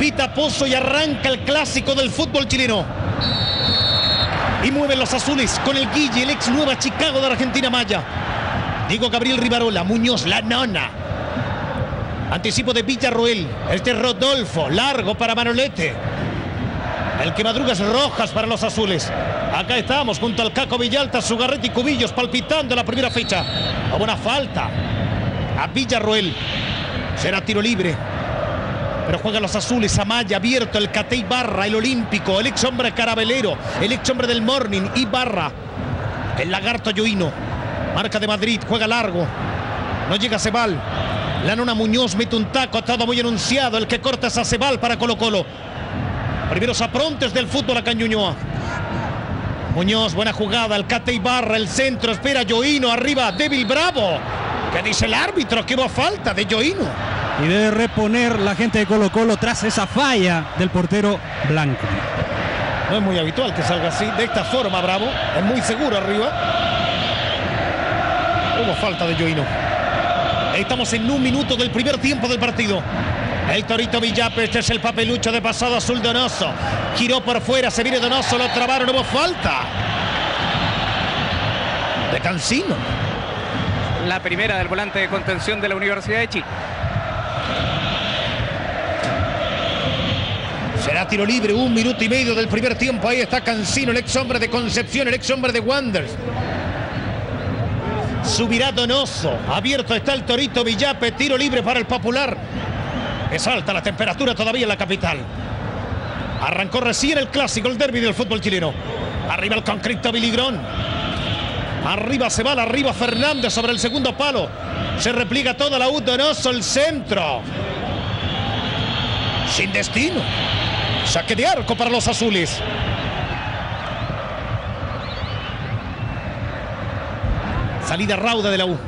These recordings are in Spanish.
Pita Pozo y arranca el clásico del fútbol chileno. Y mueven los azules con el Guille, el ex Nueva Chicago de Argentina Maya. Diego Gabriel Rivarola, Muñoz, la nona. Anticipo de Villarroel. Este es Rodolfo, largo para Manolete. El que madruga es Rojas para los azules. Acá estamos junto al Caco Villalta, Zugarrete y Cubillos palpitando la primera fecha. A buena falta a Villarroel. Será tiro libre. Pero juegan los azules. Amaya abierto, el Cate Ibarra, el olímpico, el ex hombre carabelero, el ex hombre del Morning, Ibarra. El lagarto Yoino. Marca de Madrid, juega largo. No llega Cebal. La nona Muñoz mete un taco, todo muy anunciado. El que corta es a Cebal para Colo Colo. Primeros aprontes del fútbol acá en Ñuñoa. Muñoz, buena jugada. El Cate Ibarra, el centro. Espera Yoino, arriba, débil Bravo. ¿Qué dice el árbitro? Que hubo falta de Yoino. Y debe reponer la gente de Colo Colo tras esa falla del portero blanco. No es muy habitual que salga así, de esta forma Bravo. Es muy seguro arriba. Hubo falta de Yoino. Estamos en 1 minuto del primer tiempo del partido. El Torito Villape, este es el papelucho de pasado azul Donoso. Giró por fuera, se viene Donoso, lo trabaron, hubo falta de Cancino. La primera del volante de contención de la Universidad de Chile. Será tiro libre, 1 minuto y medio del primer tiempo. Ahí está Cancino, el ex hombre de Concepción, el ex hombre de Wanderers. Subirá Donoso. Abierto está el Torito Villape. Tiro libre para el Popular. Es alta la temperatura todavía en la capital. Arrancó recién el clásico, el derbi del fútbol chileno. Arriba el concreto Biligrón. Arriba Cebal, arriba Fernández sobre el segundo palo. Se repliega toda la U. Donoso, el centro. Sin destino. Saque de arco para los azules. Salida rauda de la U.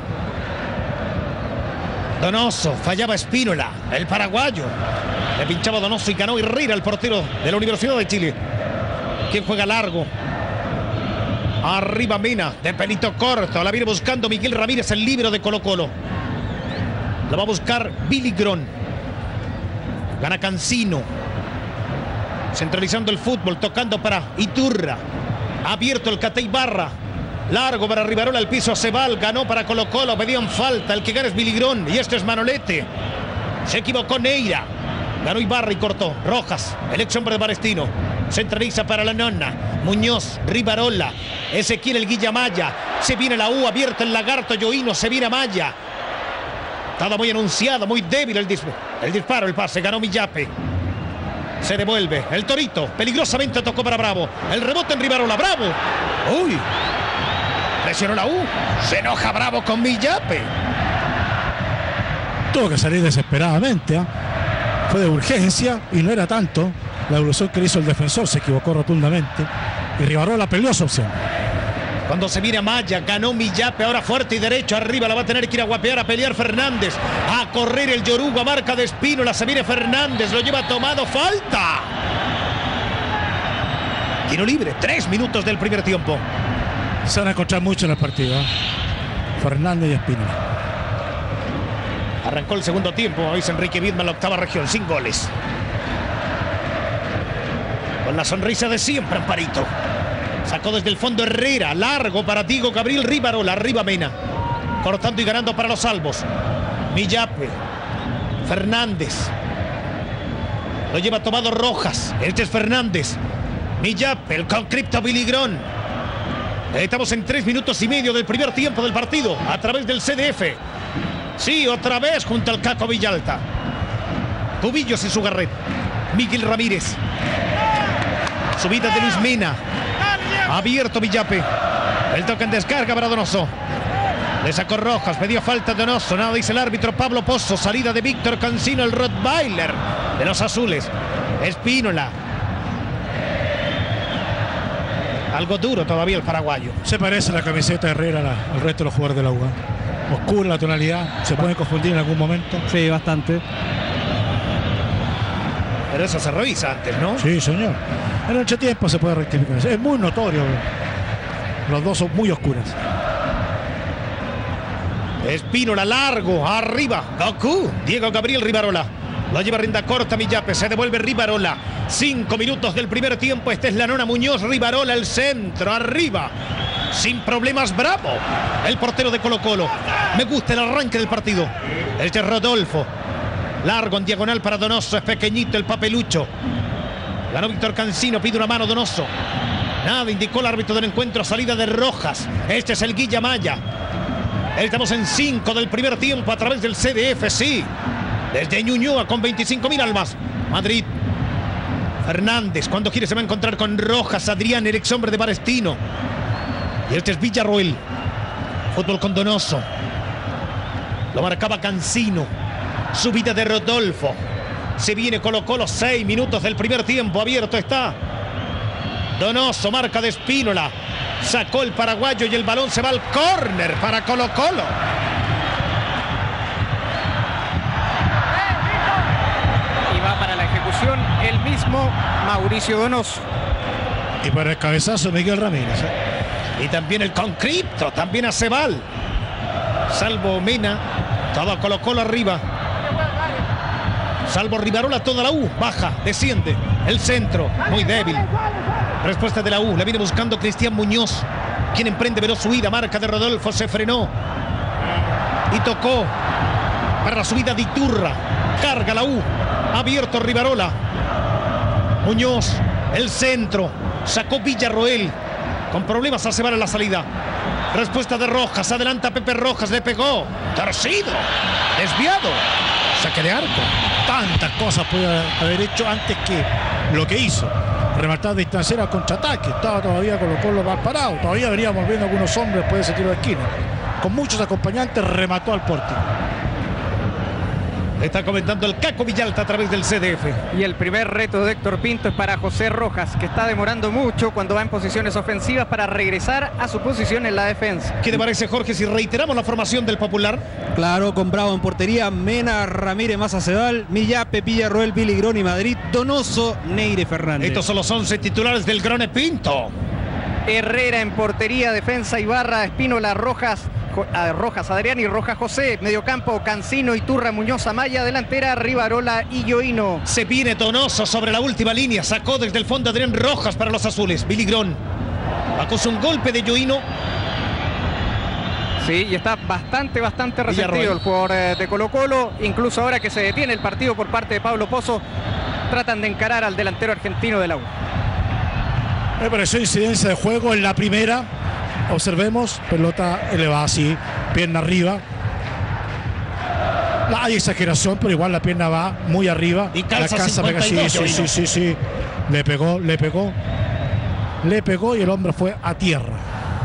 Donoso, fallaba Espínola, el paraguayo. Le pinchaba Donoso y ganó Herrera, el portero de la Universidad de Chile. ¿Quién juega largo? Arriba Mena, de pelito corto. La viene buscando Miguel Ramírez, el líbero de Colo Colo. Lo va a buscar Biligrón. Gana Cancino. Centralizando el fútbol, tocando para Iturra. Abierto el Cate Ibarra. Largo para Rivarola, al piso Cebal, ganó para Colo Colo, pedían falta, el que gana es Biligrón y este es Manolete. Se equivocó Neira, ganó Ibarra y cortó. Rojas, el ex hombre de Palestino, centraliza para la nona. Muñoz, Rivarola, Ezequiel el Guillamaya, se viene la U, abierto el lagarto Yoino, se viene Amaya. Todo muy anunciado, muy débil el disparo, el pase, ganó Villape. Se devuelve, el Torito, peligrosamente tocó para Bravo, el rebote en Rivarola, Bravo. Uy. Presionó la U. Se enoja Bravo con Villape. Tuvo que salir desesperadamente. Fue de urgencia y no era tanto. La evolución que hizo el defensor se equivocó rotundamente. Y Rivarola peleó su opción. Cuando se viene a Maya, ganó Villape. Ahora fuerte y derecho. Arriba la va a tener que ir a guapear, a pelear Fernández. A correr el Yoruba. Marca de Espínola. Se viene Fernández. Lo lleva tomado. Falta. Tiro libre. 3 minutos del primer tiempo. Se van a encontrar mucho en el partido. Fernández y Espínola. Arrancó el segundo tiempo. Hoy es Enrique Vidman, la octava región, sin goles. Con la sonrisa de siempre, Amparito. Sacó desde el fondo Herrera. Largo para Diego Gabriel Rivarola. Arriba Mena. Cortando y ganando para los salvos. Villape. Fernández. Lo lleva tomado Rojas. Este es Fernández. Villape. El concreto Biligrón. Estamos en 3 minutos y medio del primer tiempo del partido a través del CDF. Sí, otra vez junto al Caco Villalta. Cubillos y Zugarret. Miguel Ramírez. Subida de Luis Mena. Abierto Villape. El toque en descarga para Donoso. Le sacó Rojas, pedía falta Donoso. Nada dice el árbitro Pablo Pozo. Salida de Víctor Cancino, el Rottweiler de los azules. Espínola. Algo duro todavía el paraguayo. Se parece la camiseta de Herrera al resto de los jugadores de la U. Oscura la tonalidad, se puede confundir en algún momento. Sí, bastante. Pero eso se revisa antes, ¿no? Sí, señor. En el entretiempo se puede rectificar. Es muy notorio. Los dos son muy oscuras. Espínola largo, arriba. Goku. Diego Gabriel Rivarola. Lo lleva rinda corta Millape, se devuelve Rivarola. 5 minutos del primer tiempo. Esta es la nona Muñoz, Rivarola, el centro, arriba. Sin problemas, Bravo. El portero de Colo-Colo. Me gusta el arranque del partido. El de Rodolfo. Largo en diagonal para Donoso, es pequeñito el papelucho. Ganó Víctor Cancino, pide una mano Donoso. Nada, indicó el árbitro del encuentro, salida de Rojas. Este es el Guilla Maya. Estamos en 5 del primer tiempo a través del CDF, sí. Desde Ñuñoa con 25.000 almas. Madrid. Fernández, cuando quiere se va a encontrar con Rojas. Adrián, el ex hombre de Palestino. Y este es Villarroel. Fútbol con Donoso. Lo marcaba Cancino. Subida de Rodolfo. Se viene Colo-Colo, 6 minutos del primer tiempo. Abierto está. Donoso, marca de Espínola. Sacó el paraguayo y el balón se va al córner para Colo-Colo. Y va para la ejecución el mismo Mauricio Donoso. Y para el cabezazo Miguel Ramírez. Y también el Concripto, también a Cebal. Salvo Mena, todo Colo-Colo arriba. Salvo Rivarola, toda la U, baja, desciende. El centro, muy débil. Respuesta de la U, la viene buscando Cristian Muñoz. Quien emprende veloz su huida, marca de Rodolfo, se frenó. Y tocó para la subida de Iturra. Carga la U, abierto Rivarola. Muñoz, el centro, sacó Villarroel. Con problemas hace mal a la salida. Respuesta de Rojas, adelanta Pepe Rojas, le pegó. Torcido, desviado. Saque de arco. Tantas cosas puede haber hecho antes que lo que hizo. Rematar distanciera contraataque. Estaba todavía Colo-Colo mal parado. Todavía veníamos viendo algunos hombres después de ese tiro de esquina. Con muchos acompañantes remató al pórtico. Está comentando el Caco Villalta a través del CDF. Y el primer reto de Héctor Pinto es para José Rojas, que está demorando mucho cuando va en posiciones ofensivas para regresar a su posición en la defensa. ¿Qué te parece, Jorge, si reiteramos la formación del Popular? Claro, con Bravo en portería, Mena, Ramírez, Maza Cebal, Millape, Villarroel, Biligrón y Madrid, Donoso, Neire Fernández. Estos son los 11 titulares del Grone Pinto. Herrera en portería, defensa Ibarra, Espínola, Rojas, Adrián y Rojas José. Mediocampo Cancino, Iturra, Muñoz, Amaya. Delantera Rivarola y Yoino. Se viene Donoso sobre la última línea. Sacó desde el fondo Adrián Rojas para los azules. Biligrón acusó un golpe de Yoino. Sí, y está bastante resentido el jugador de Colo-Colo. Incluso ahora que se detiene el partido por parte de Pablo Pozo, tratan de encarar al delantero argentino de la U. Me pareció incidencia de juego en la primera. Observemos, pelota elevada así, pierna arriba. Hay exageración, pero igual la pierna va muy arriba. Y calza 52, sí. Le pegó y el hombre fue a tierra.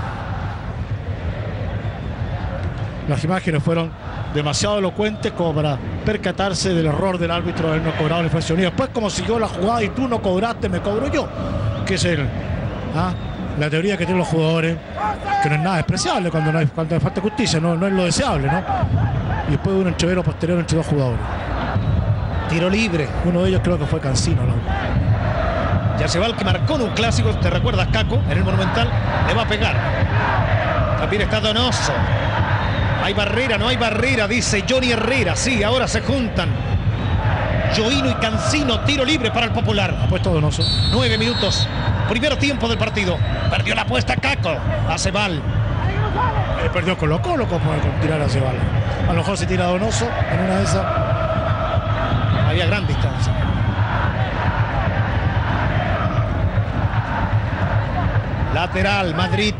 Las imágenes fueron demasiado elocuentes como para percatarse del error del árbitro de haber no cobrado la infracción. Y después, como siguió la jugada y tú no cobraste, me cobro yo. Que es la teoría que tienen los jugadores, que no es nada despreciable cuando hay falta justicia, no es lo deseable, ¿no? Y después de un entrevero posterior entre dos jugadores. Tiro libre. Uno de ellos creo que fue Cancino, ¿no? Yacebal, que marcó en un clásico, ¿te recuerdas, Caco? En el Monumental, le va a pegar. También está Donoso. ¿Hay barrera? No hay barrera, dice Johnny Herrera. Sí, ahora se juntan Yoino y Cancino. Tiro libre para el Popular. Apuesto Donoso. 9 minutos. Primer tiempo del partido. Perdió la apuesta Caco. A Cebal. Perdió Colo-Colo con tirar a Cebal. A lo mejor se tira Donoso en una de esas. Había gran distancia. Lateral, Madrid.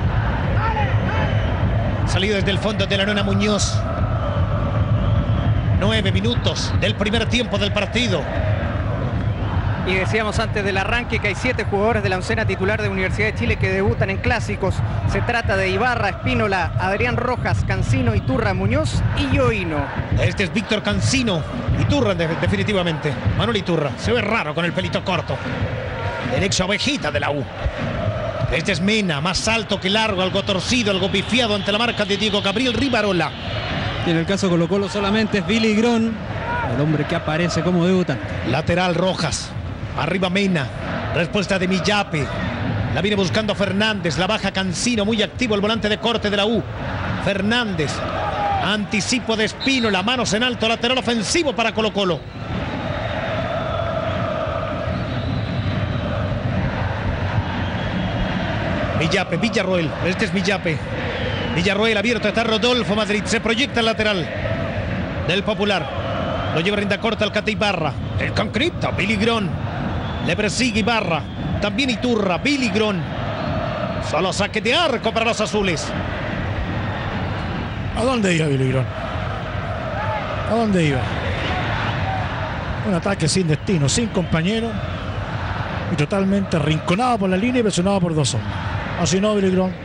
Salido desde el fondo de la nona Muñoz. 9 minutos del primer tiempo del partido. Y decíamos antes del arranque que hay 7 jugadores de la oncena titular de Universidad de Chile que debutan en clásicos. Se trata de Ibarra, Espínola, Adrián Rojas, Cancino, Iturra, Muñoz y Yoino. Este es Víctor Cancino. Iturra definitivamente. Manuel Iturra. Se ve raro con el pelito corto. El ex ovejita de la U. Este es Mena, más alto que largo, algo torcido, algo pifiado ante la marca de Diego Gabriel Rivarola. Y en el caso de Colo-Colo solamente es Biligrón, el hombre que aparece como debutante. Lateral Rojas. Arriba Mena. Respuesta de Millape. La viene buscando Fernández. La baja Cancino. Muy activo el volante de corte de la U. Fernández. Anticipo de Espínola. Manos en alto. Lateral ofensivo para Colo-Colo. Millape, Villarroel. Este es Millape. Villarroel abierto, está Rodolfo Madrid. Se proyecta el lateral del Popular. Lo lleva rinda corta el Cate Ibarra. El concripto, Billy Grón. Le persigue Ibarra. También Iturra, Billy Grón. Solo saque de arco para los azules. ¿A dónde iba Billy Grón? ¿A dónde iba? Un ataque sin destino, sin compañero y totalmente arrinconado por la línea y presionado por dos hombres. Así no, Billy Grón.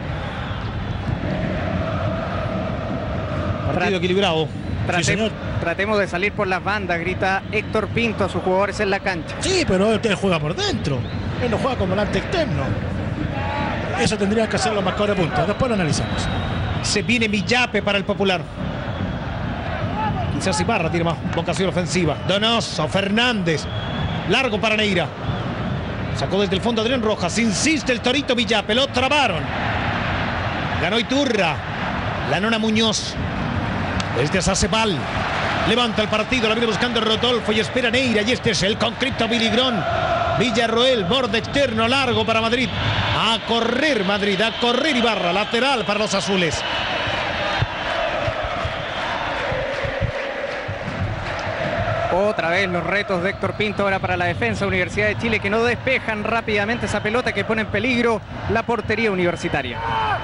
Partido equilibrado. Tratemos de salir por las bandas, grita Héctor Pinto a sus jugadores en la cancha. Sí, pero él juega por dentro. Él no juega como volante externo. Eso tendría que hacer los marcadores de puntos. Después lo analizamos. Se viene Millape para el Popular. Quizás Ibarra tiene más vocación ofensiva. Donoso, Fernández. Largo para Neira. Sacó desde el fondo Adrián Rojas. Insiste el Torito Millape. Lo trabaron. Ganó Iturra. La Nona Muñoz. Este es Acebal. Levanta el partido. La viene buscando Rodolfo y espera Neira. Y este es el concripto Billy Grón. Villarroel, borde externo largo para Madrid. A correr Madrid, a correr Ibarra. Lateral para los azules. Otra vez los retos de Héctor Pinto ahora para la defensa Universidad de Chile, que no despejan rápidamente esa pelota que pone en peligro la portería universitaria.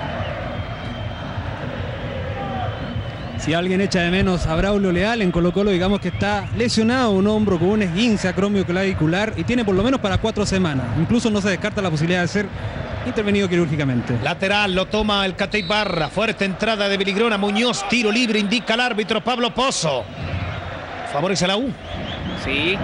Si alguien echa de menos a Braulio Leal en Colo-Colo, digamos que está lesionado un hombro con un esguince acromioclavicular y tiene por lo menos para 4 semanas. Incluso no se descarta la posibilidad de ser intervenido quirúrgicamente. Lateral, lo toma el Cate Ibarra. Fuerte entrada de Billy Grón a Muñoz. Tiro libre, indica el árbitro Pablo Pozo. Favorece a la U. Sí.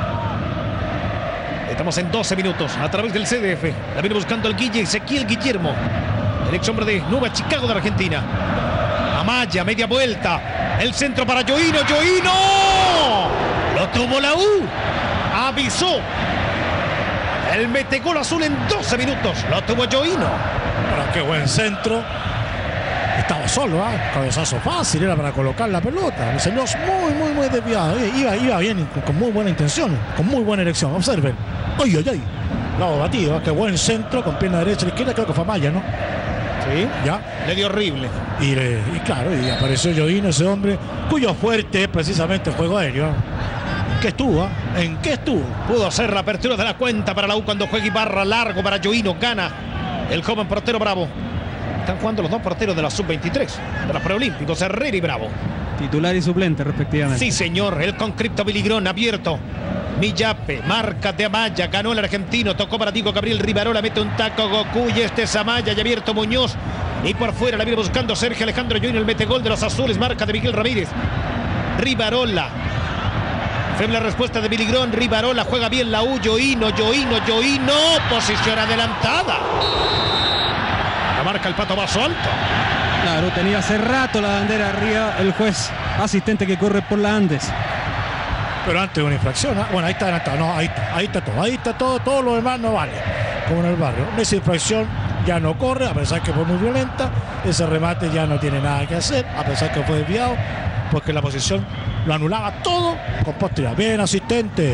Estamos en 12 minutos a través del CDF. La viene buscando el Guille, Ezequiel Guillermo. El ex hombre de Nueva Chicago de Argentina. Amaya, media vuelta. El centro para Yoino. ¡Yoino! Lo tuvo la U. Avisó. El metegol azul en 12 minutos. Lo tuvo Yoino. Pero qué buen centro. Estaba solo, cabezazo fácil, era para colocar la pelota. El señor muy desviado. Iba bien, con muy buena intención, con muy buena elección. Observen. ¡Ay! Lado batido, qué buen centro con pierna derecha y izquierda, creo que fue Amaya, ¿no? Sí, ya. Le dio horrible. Y claro, y apareció Yoino, ese hombre, cuyo fuerte es precisamente el juego aéreo. ¿Qué estuvo? ¿En qué estuvo? Pudo hacer la apertura de la cuenta para la U cuando juega Ibarra, largo para Yoino, gana el joven portero Bravo. Están jugando los dos porteros de la sub-23, de los preolímpicos, Herrera y Bravo. Titular y suplente, respectivamente. Sí, señor, el concripto Billy Grón abierto. Millape, marca de Amaya, ganó el argentino, tocó para Diego Gabriel Rivarola, mete un taco Goku y este es Amaya y abierto Muñoz. Y por fuera la viene buscando Sergio Alejandro Yoino, el metegol de los azules, marca de Miguel Ramírez. Rivarola. Feble la respuesta de Billy Grón, Rivarola, juega bien la U, Yoino, posición adelantada. La marca el Pato Vaso Alto. Claro, tenía hace rato la bandera arriba el juez asistente que corre por la Andes. Pero antes de una infracción, bueno, ahí está adelantado, no, ahí está todo lo demás no vale, como en el barrio. Esa infracción ya no corre, a pesar que fue muy violenta, ese remate ya no tiene nada que hacer, a pesar que fue desviado, porque la posición lo anulaba todo con posterioridad. Bien, asistente.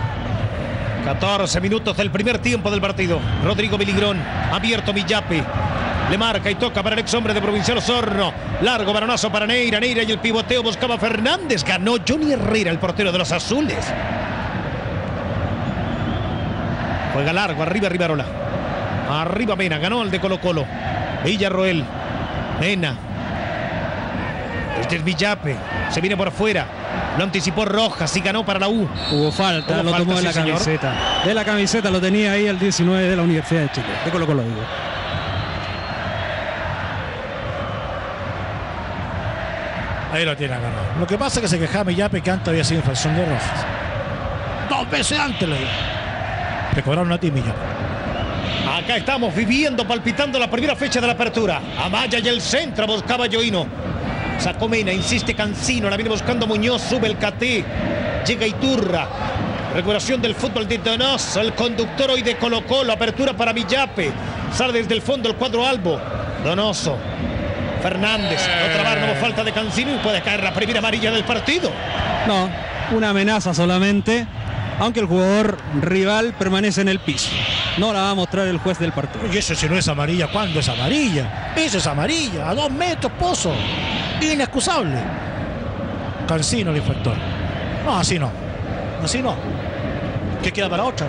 14 minutos del primer tiempo del partido. Rodrigo Billy Grón, abierto Millape. Le marca y toca para el ex hombre de Provincial Osorno. Largo baronazo para Neira y el pivoteo buscaba Fernández. Ganó Johnny Herrera, el portero de los azules. Juega largo, arriba Rivarola. Arriba Mena, ganó el de Colo-Colo. Villarroel. Mena. Este es Millape. Se viene por fuera. Lo anticipó Rojas y ganó para la U. Hubo falta, lo tomó de la camiseta. De la camiseta lo tenía ahí el 19 de la Universidad de Chile. De Colo-Colo, digo. Ahí lo tiene agarrado. Lo que pasa es que se quejaba Millape que antes había sido infracción de Rojas. 2 veces antes le cobraron a ti, Millape. Acá estamos viviendo, palpitando la primera fecha de la apertura. Amaya y el centro, buscaba Yoino. Sacó Mena, insiste Cancino, la viene buscando Muñoz, sube el Caté. Llega Iturra. Recuperación del fútbol de Donoso, el conductor hoy de Colo-Colo. Apertura para Millape. Sale desde el fondo el cuadro Albo. Donoso. Fernández, otra vez no falta de Cancino y puede caer la primera amarilla del partido. No, una amenaza solamente aunque el jugador rival permanece en el piso. No la va a mostrar el juez del partido. Y eso si no es amarilla, ¿cuándo es amarilla? Eso es amarilla, a 2 metros, Pozo. Inexcusable. Cancino el infractor. No, así no. Así no. ¿Qué queda para otra?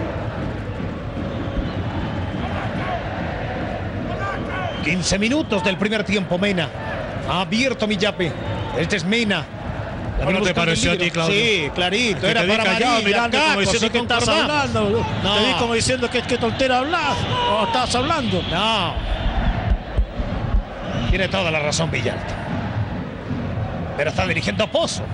15 minutos del primer tiempo, Mena. Ha abierto Millape. Este es Mena. ¿Cómo te pareció a ti, Claudio? Sí, clarito. Que Era te vi para callado, amarilla, mirando Caco, como diciendo si que estás concordamos. hablando. No. Te vi como diciendo que tontera hablas. O estás hablando. No. Tiene toda la razón Villalta. Pero está dirigiendo a Pozo.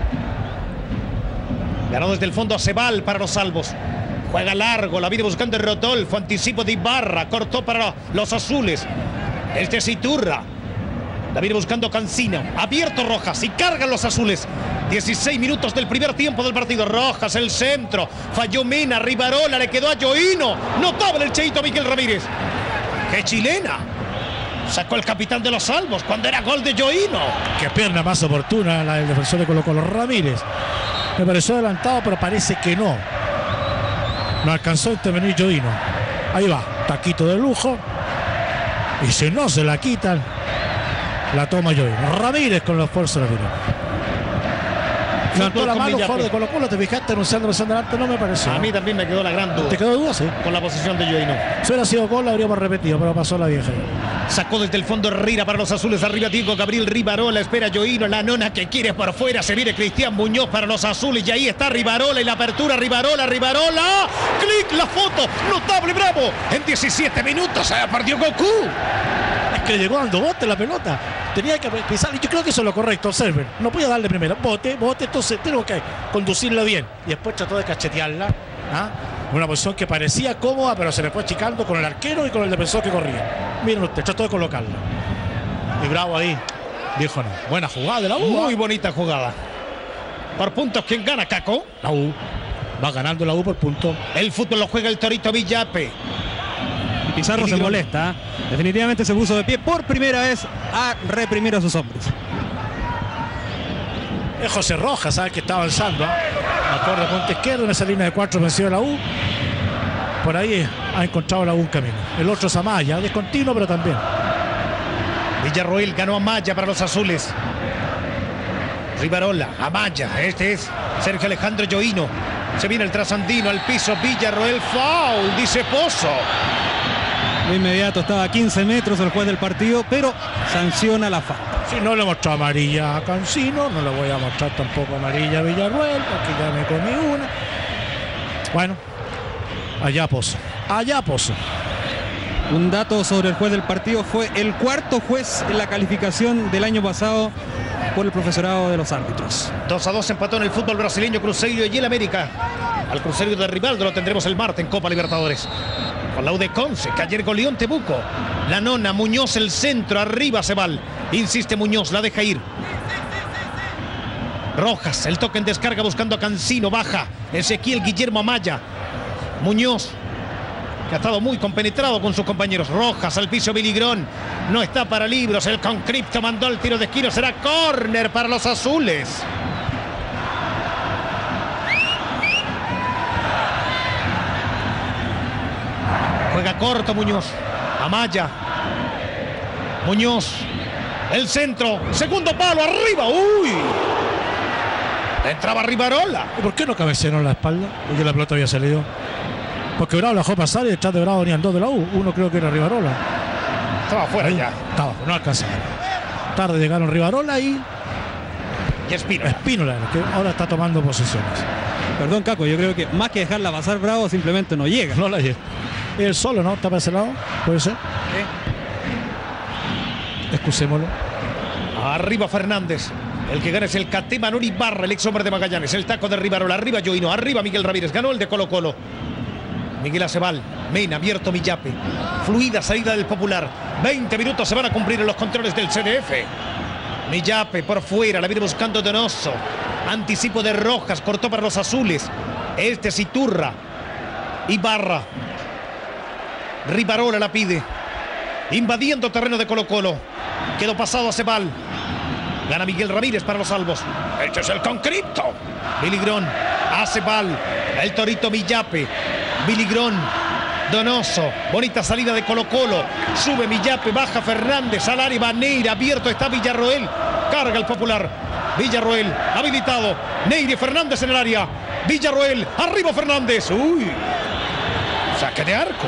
Ganó desde el fondo a Cebal para los salvos. Juega largo, la viene buscando Rodolfo. Anticipo de Ibarra. Cortó para los azules. Este es Iturra. La viene buscando Cancino. Abierto Rojas y cargan los azules. 16 minutos del primer tiempo del partido. Rojas, el centro. Falló Mena. Rivarola le quedó a Yoino. Notable el cheito Miguel Ramírez. ¡Qué chilena! Sacó el capitán de los salvos cuando era gol de Yoino. Qué pierna más oportuna la del defensor de Colo-Colo, Ramírez. Me pareció adelantado, pero parece que no. No alcanzó a intervenir Yoino. Ahí va, taquito de lujo. Y si no se la quitan, la toma Yoino. Ramírez con los esfuerzos de la tira. Levantó la mano fuera de Colo-Colo, te fijaste anunciando más adelante, no me pareció. A mí también me quedó la gran duda. ¿Te quedó duda? Sí. Con la posición de Yoino. Si hubiera sido gol, la habríamos repetido, pero pasó la vieja. Sacó desde el fondo Herrera para los azules. Arriba Diego Gabriel Rivarola. Espera Yoino. La nona que quiere por fuera. Se viene Cristian Muñoz para los azules. Y ahí está Rivarola. Y la apertura. Rivarola. Clic. La foto. Notable. Bravo. En 17 minutos se perdió Goku. Es que llegó dando bote la pelota. Tenía que pisar. Y yo creo que eso es lo correcto. Observen. No podía darle primero. Bote. Entonces tengo que conducirla bien. Y después trató de cachetearla. ¿Ah? Una posición que parecía cómoda, pero se le fue achicando con el arquero y con el defensor que corría. Miren usted, trató de colocarla. Y Bravo ahí dijo no. Buena jugada de la U. Muy bonita jugada. Por puntos, ¿quién gana, Caco? La U. Va ganando la U por punto. El fútbol lo juega el Torito Villape. Pizarro se molesta. Definitivamente se puso de pie por primera vez a reprimir a sus hombres. Es José Rojas, ¿sabes? Que está avanzando. Acorde punta izquierda en esa línea de 4 ofensiva de la U. Por ahí ha encontrado la U un camino. El otro es Amaya, descontinuo, pero también. Villarroel ganó a Amaya para los azules. Rivarola, Amaya. Este es Sergio Alejandro Yoino. Se viene el trasandino al piso. Villarroel, foul, dice Pozo. De inmediato estaba a 15 metros el juez del partido, pero sanciona la falta. Si no le mostró amarilla a Cancino, no le voy a mostrar tampoco amarilla a Villarroel, porque ya me comí una. Bueno, allá Pozo. Allá Pozo. Un dato sobre el juez del partido: fue el cuarto juez en la calificación del año pasado por el profesorado de los árbitros. 2-2 empató en el fútbol brasileño Cruzeiro y el América. Al Cruzeiro de Rivaldo lo tendremos el martes en Copa Libertadores. Con la U de Conce, que ayer goleó en Temuco. La nona, Muñoz el centro, arriba Cebal. Insiste Muñoz, la deja ir. Rojas, el toque en descarga buscando a Cancino, baja. Ezequiel Guillermo Amaya. Muñoz, que ha estado muy compenetrado con sus compañeros. Rojas al piso, Biligrón. No está para libros, el Concripto mandó el tiro de esquina. Será córner para los azules. Juega corto Muñoz. Amaya. Muñoz. El centro. Segundo palo. Arriba. ¡Uy! Entraba Rivarola. ¿Y por qué no cabecearon la espalda? Porque la pelota había salido. Porque Bravo la dejó pasar y detrás de Bravo venían dos de la U. Uno creo que era Rivarola. Estaba afuera ya. Estaba, no alcanzaron. Tarde llegaron Rivarola y Espínola, que ahora está tomando posiciones. Perdón, Caco, yo creo que más que dejarla pasar Bravo, simplemente no llega. No la llega. Él solo, ¿no? Está para ese lado. Puede ser. Excusémoslo. Arriba Fernández. El que gana es el Catema Nuri Barra, el ex hombre de Magallanes. El taco de Rivarola. Arriba Yoino. Arriba Miguel Ramírez. Ganó el de Colo-Colo. Miguel Acebal. Mena, abierto Millape. Fluida salida del Popular. 20 minutos se van a cumplir en los controles del CDF. Millape por fuera. La viene buscando Donoso. Anticipo de Rojas. Cortó para los azules. Este es Iturra. Ibarra. Rivarola la pide. Invadiendo terreno de Colo-Colo. Quedó pasado a Acebal. Gana Miguel Ramírez para los salvos. Este es el concreto. Biligrón hace bal. El torito Millape. Biligrón. Donoso. Bonita salida de Colo Colo. Sube Millape. Baja Fernández. Al área va Neira. Abierto está Villarroel. Carga el Popular. Villarroel habilitado. Neira y Fernández en el área. Villarroel. Arriba Fernández. Uy. Saque de arco.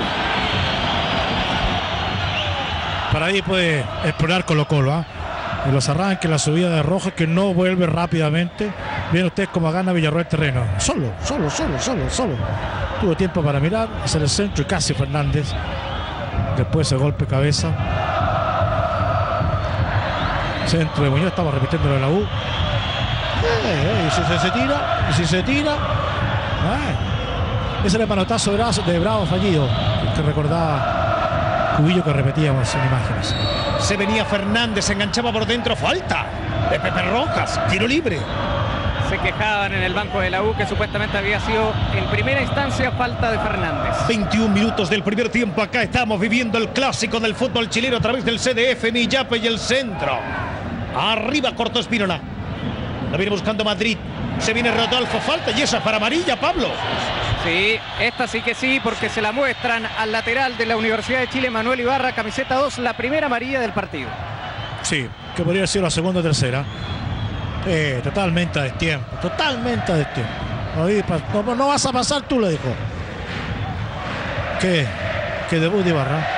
Para ahí puede explorar Colo Colo, ¿eh? En los arranques, la subida de Rojas, que no vuelve rápidamente. Miren ustedes cómo gana Villarroel terreno. Solo. Tuvo tiempo para mirar, hacer el centro y casi Fernández. Después el golpe cabeza. Centro de Muñoz, estamos repitiendo de la U. Y si se tira. Ese era el manotazo de Bravo fallido, que recordaba Cubillo, que repetíamos en imágenes. Se venía Fernández, se enganchaba por dentro. Falta de Pepe Rojas. Tiro libre. Se quejaban en el banco de la U que supuestamente había sido en primera instancia falta de Fernández. 21 minutos del primer tiempo. Acá estamos viviendo el clásico del fútbol chileno a través del CDF. Millape y el centro. Arriba cortó Espínola. La viene buscando Madrid. Se viene Rodolfo. Falta y esa es para amarilla, Pablo. Sí, esta sí que sí, porque se la muestran al lateral de la Universidad de Chile, Manuel Ibarra, camiseta 2, la primera amarilla del partido. Sí, que podría ser la segunda o tercera. Totalmente a destiempo. No vas a pasar tú, le dijo. ¿Qué debut de Ibarra?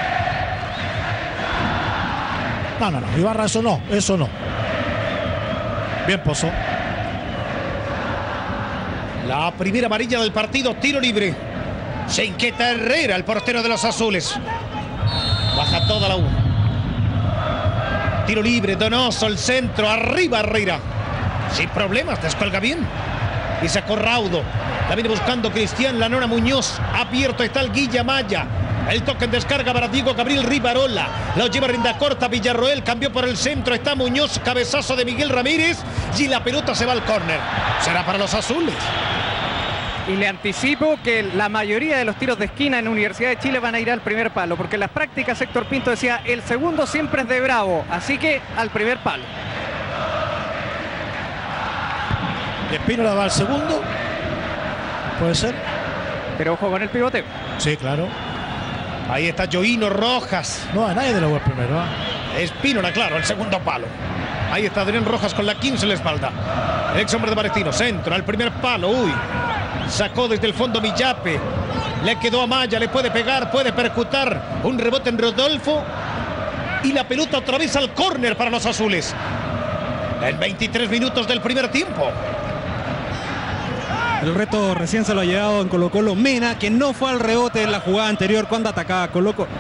No. Ibarra, eso no. Bien, Pozo. La primera amarilla del partido, tiro libre. Se inquieta Herrera, el portero de los azules. Baja toda la U. Tiro libre, Donoso, el centro, arriba Herrera. Sin problemas, descuelga bien. Y sacó Raudo. La viene buscando Cristian La Nona Muñoz. Abierto está el Guilla Maya. El toque en descarga para Diego Gabriel Rivarola. Lo lleva rinda corta Villarroel. Cambió por el centro. Está Muñoz. Cabezazo de Miguel Ramírez. Y la pelota se va al córner. Será para los azules. Y le anticipo que la mayoría de los tiros de esquina en Universidad de Chile van a ir al primer palo. Porque en las prácticas Héctor Pinto decía, el segundo siempre es de Bravo. Así que al primer palo. Espínola va al segundo. Puede ser. Pero ojo con el pivoteo. Sí, claro. Ahí está Joino Rojas. No hay nadie de la web primero, ¿eh? Espínola, claro, el segundo palo. Ahí está Adrián Rojas con la 15 en la espalda. El ex hombre de Palestino, centro al primer palo. Uy, sacó desde el fondo Millape. Le quedó a Maya, le puede pegar, puede percutar. Un rebote en Rodolfo. Y la pelota otra vez al córner para los azules. En 23 minutos del primer tiempo. El reto recién se lo ha llevado en Colo Colo Mena, que no fue al rebote en la jugada anterior cuando atacaba Colo Colo.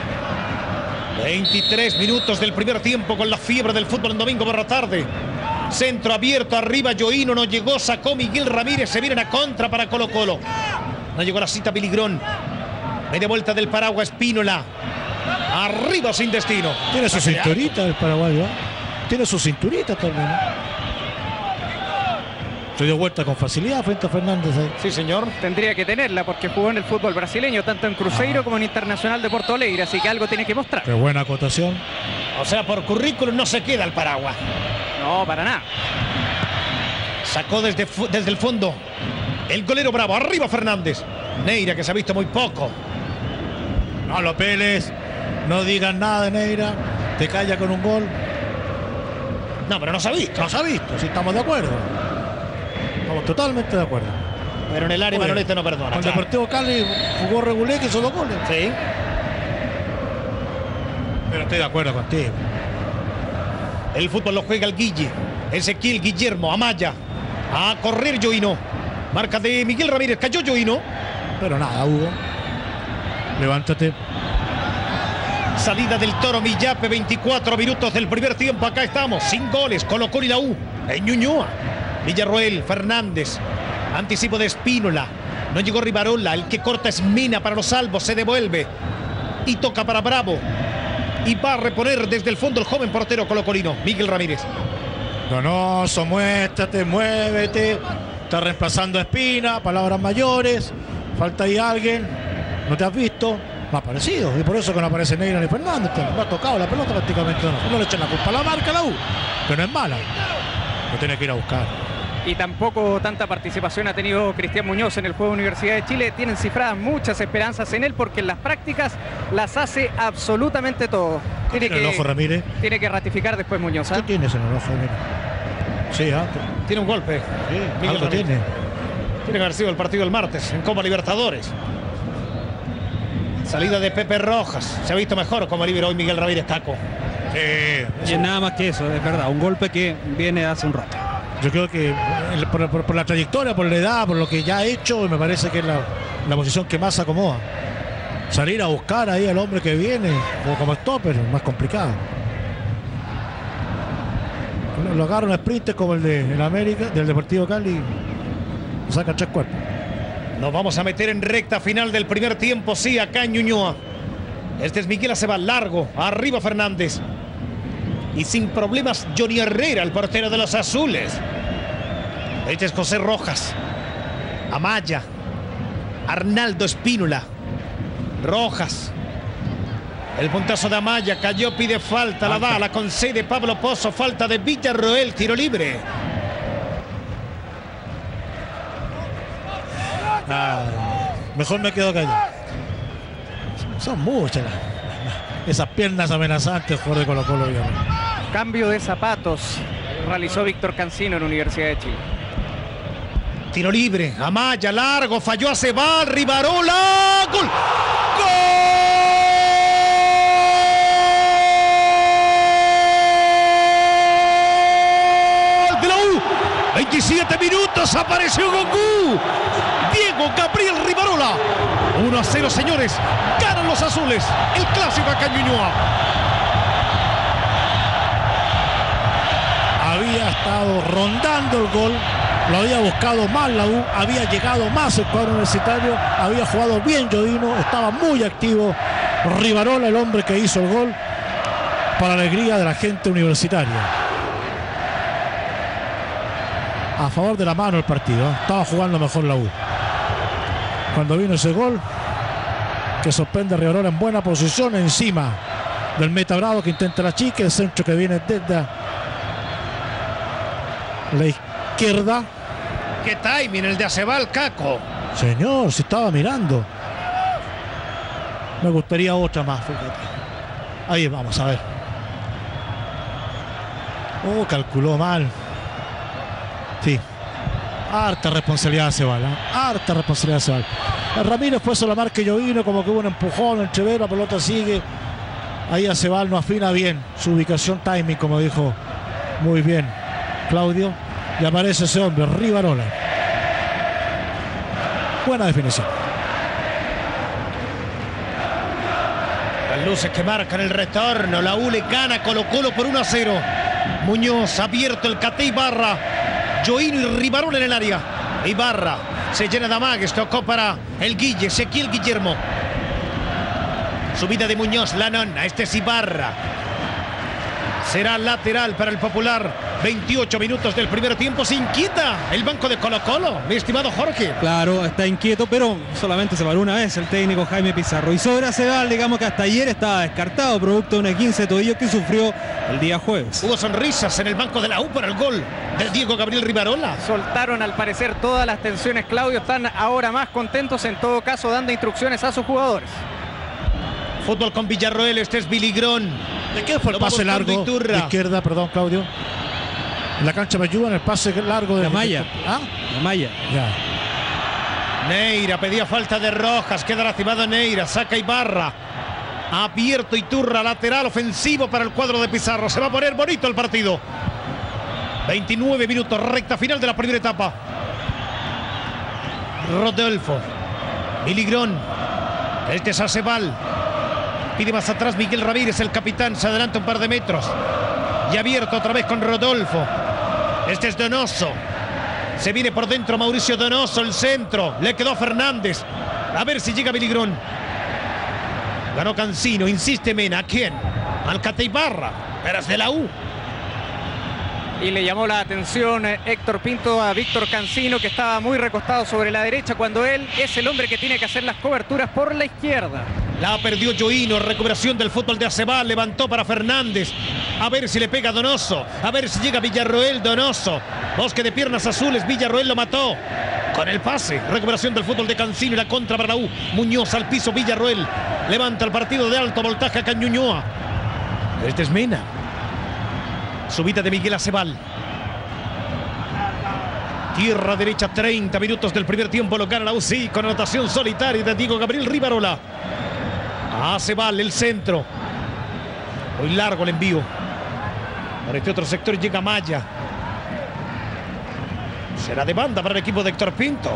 23 minutos del primer tiempo con la fiebre del fútbol en domingo por la tarde. Centro abierto, arriba Joino, no llegó, sacó Miguel Ramírez, se vienen a contra para Colo Colo. No llegó la cita Biligrón. Media vuelta del paraguas Espínola. Arriba sin destino. Tiene su cinturita el paraguayo, ¿eh? Tiene su cinturita también, ¿eh? Se dio vuelta con facilidad frente a Fernández ahí. Sí, señor. Tendría que tenerla porque jugó en el fútbol brasileño, tanto en Cruzeiro como en Internacional de Porto Alegre, así que algo tiene que mostrar. Qué buena acotación. O sea, por currículum no se queda el paraguas. No, para nada. Sacó desde el fondo el golero Bravo. Arriba Fernández. Neira, que se ha visto muy poco. No lo peles. No digan nada de Neira. Te calla con un gol. No, pero no se ha visto. No se ha visto, si estamos de acuerdo. Estamos totalmente de acuerdo. Pero en el área Manolete no perdona. Con Deportivo Cali jugó Regulé, que hizo 2 goles. Sí. Pero estoy de acuerdo contigo. El fútbol lo juega el Guille. Ezequiel Guillermo, Amaya. A correr Joino. Marca de Miguel Ramírez. Cayó Joino. Pero nada, Hugo. Levántate. Salida del Toro Millape, 24 minutos del primer tiempo. Acá estamos, sin goles. Colo Colo y la U. En Ñuñoa. Villarroel, Fernández. Anticipo de Espínola. No llegó Rivarola. El que corta es Mina para los salvos. Se devuelve. Y toca para Bravo. Y va a reponer desde el fondo el joven portero colocolino, Miguel Ramírez. Donoso, muéstrate, muévete. Está reemplazando a Espina. Palabras mayores. Falta ahí alguien. ¿No te has visto? No ha aparecido. Y por eso que no aparece Neira ni Fernández. No ha tocado la pelota prácticamente. No le echan la culpa a la marca, la U. que no es mala. Lo tiene que ir a buscar. Y tampoco tanta participación ha tenido Cristian Muñoz en el juego de Universidad de Chile. Tienen cifradas muchas esperanzas en él porque en las prácticas las hace absolutamente todo. Tiene el ojo, Ramírez. Tiene que ratificar después Muñoz. ¿Qué tienes en el ojo, Ramírez? Sí, tiene un golpe. Sí, algo tiene. Tiene que haber sido el partido del martes en Copa Libertadores. Salida de Pepe Rojas. Se ha visto mejor como líbero hoy Miguel Ramírez Caco. Y nada más que eso, es verdad. Un golpe que viene hace un rato. Yo creo que por la trayectoria, por la edad, por lo que ya ha hecho, me parece que es la posición que más se acomoda. Salir a buscar ahí al hombre que viene, o como stopper, es más complicado. Lo agarra un sprint como el de América, del Deportivo Cali, lo saca 3 cuerpos. Nos vamos a meter en recta final del primer tiempo, sí, acá en Ñuñoa. Este es Miguel Acebal, largo, arriba Fernández. Y sin problemas Johnny Herrera, el portero de los azules. Este es José Rojas. Amaya. Arnaldo Espínola. Rojas. El puntazo de Amaya, cayó, pide falta, la da, la concede Pablo Pozo, falta de Villarroel, tiro libre. Mejor me quedo callado. Son muchas esas piernas amenazantes, jugador de Colo-Colo. Cambio de zapatos realizó Víctor Cancino en Universidad de Chile. Tiro libre, Amaya, largo, falló Acebal, Rivarola, ¡gol! ¡Gol! De la U, 27 minutos, apareció Goku. Diego Gabriel Rivarola. 1-0, señores, ganan los azules, el clásico acá en Ñuñoa. Había estado rondando el gol, lo había buscado más la U, había llegado más el cuadro universitario, había jugado bien Jodino, estaba muy activo Rivarola, el hombre que hizo el gol, para la alegría de la gente universitaria. A favor de la mano el partido, estaba jugando mejor la U. Cuando vino ese gol, que sorprende a Rivarola en buena posición, encima del Meta Bravo que intenta la chica, el centro que viene desde la izquierda. Qué timing el de Acebal, Caco. Señor, si estaba mirando. Me gustaría otra más, fíjate. Ahí vamos a ver. Oh, calculó mal. Sí. Harta responsabilidad de Acebal, ¿eh? Harta responsabilidad de Acebal. Ramírez fue sobre la marca Jovino, como que hubo un empujón, entrevero, la pelota sigue. Ahí Acebal no afina bien su ubicación, timing, como dijo muy bien Claudio. Y aparece ese hombre, Rivarola. Buena definición. Las luces que marcan el retorno. La U le gana Colo-Colo por 1-0. Muñoz abierto, el Cate Ibarra. Joino y Rivarola en el área. Ibarra se llena de amagues. Tocó para el Guille, Ezequiel Guillermo. Subida de Muñoz, la nona. Este es Ibarra. Será lateral para el Popular. 28 minutos del primer tiempo. Se inquieta el banco de Colo-Colo, mi estimado Jorge. Claro, está inquieto, pero solamente se paró una vez el técnico Jaime Pizarro. Y sobre Acebal, digamos que hasta ayer estaba descartado, producto de una 15 de tobillo que sufrió el día jueves. Hubo sonrisas en el banco de la U por el gol de Diego Gabriel Rivarola. Soltaron al parecer todas las tensiones, Claudio. Están ahora más contentos, en todo caso, dando instrucciones a sus jugadores. Fútbol con Villarroel, este es Biligrón. ¿De qué fue el pase largo? De izquierda, perdón, Claudio. En la cancha me ayudan, el pase largo de Amaya. ¿Ah? Amaya. Ya. Neira pedía falta de Rojas, queda lastimado Neira, saca Ibarra. Abierto Iturra, lateral ofensivo para el cuadro de Pizarro. Se va a poner bonito el partido. 29 minutos, recta final de la primera etapa. Rodolfo. Biligrón. Este es Acebal. Pide más atrás Miguel Ramírez, el capitán, se adelanta un par de metros. Y abierto otra vez con Rodolfo. Este es Donoso. Se viene por dentro Mauricio Donoso, el centro. Le quedó Fernández. A ver si llega Biligrón. Ganó Cancino, insiste Mena. ¿A quién? Al Cate Ibarra. Eras de la U. Y le llamó la atención Héctor Pinto a Víctor Cancino, que estaba muy recostado sobre la derecha, cuando él es el hombre que tiene que hacer las coberturas por la izquierda. La perdió Yoino, recuperación del fútbol de Acebal, levantó para Fernández. A ver si le pega Donoso, a ver si llega Villarroel, Donoso. Bosque de piernas azules, Villarroel lo mató. Con el pase, recuperación del fútbol de Cancino y la contra para la U. Muñoz al piso, Villarroel. Levanta el partido de alto voltaje a Cañuñoa. Este es Mena. Subida de Miguel Acebal. Tierra derecha, 30 minutos del primer tiempo. Lo gana la U, sí, con anotación solitaria de Diego Gabriel Rivarola. Acebal, el centro. Muy largo el envío. Por este otro sector llega Maya. Será de banda para el equipo de Héctor Pinto.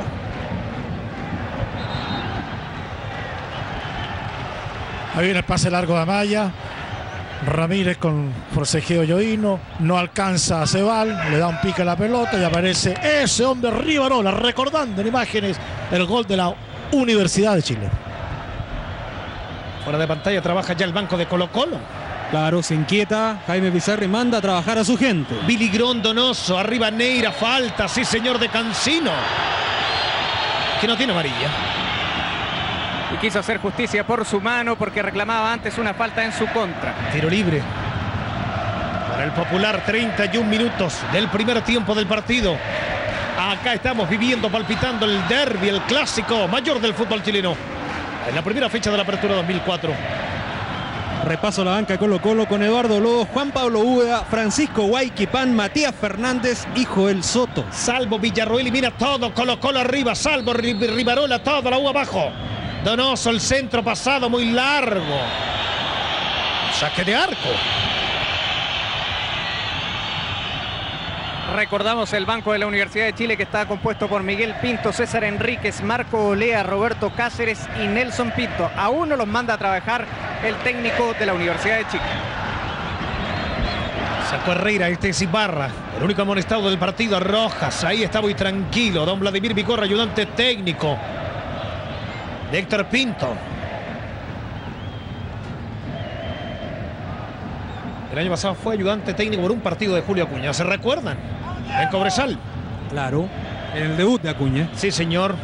Ahí viene el pase largo de Maya. Ramírez con forcejeo Yoino. No alcanza a Acebal. Le da un pique a la pelota y aparece ese hombre Rivarola, recordando en imágenes el gol de la Universidad de Chile. Fuera de pantalla trabaja ya el banco de Colo-Colo. Claro, se inquieta Jaime Pizarro y manda a trabajar a su gente. Biligrón, Donoso, arriba Neira, falta, sí señor, de Cancino, que no tiene amarilla. Y quiso hacer justicia por su mano porque reclamaba antes una falta en su contra. Tiro libre para el Popular, 31 minutos del primer tiempo del partido. Acá estamos viviendo, palpitando el derbi, el clásico mayor del fútbol chileno. En la primera fecha de la apertura 2004. Repaso la banca de Colo-Colo con Eduardo Lobos, Juan Pablo Úbeda, Francisco Guayquipán, Matías Fernández y Joel Soto. Salvo Villarroel y mira todo, Colo-Colo arriba, salvo Rivarola, todo, la U abajo. Donoso, el centro pasado muy largo. Saque de arco. Recordamos el banco de la Universidad de Chile, que está compuesto por Miguel Pinto, César Enríquez, Marco Olea, Roberto Cáceres y Nelson Pinto. Aún no los manda a trabajar el técnico de la Universidad de Chile. Sacó Herrera, este es Ibarra, el único amonestado del partido. Rojas, ahí está muy tranquilo. Don Vladimir Vicorra, ayudante técnico de Héctor Pinto. El año pasado fue ayudante técnico por un partido de Julio Acuña, ¿se recuerdan? En Cobresal. Claro, en el debut de Acuña. Sí, señor.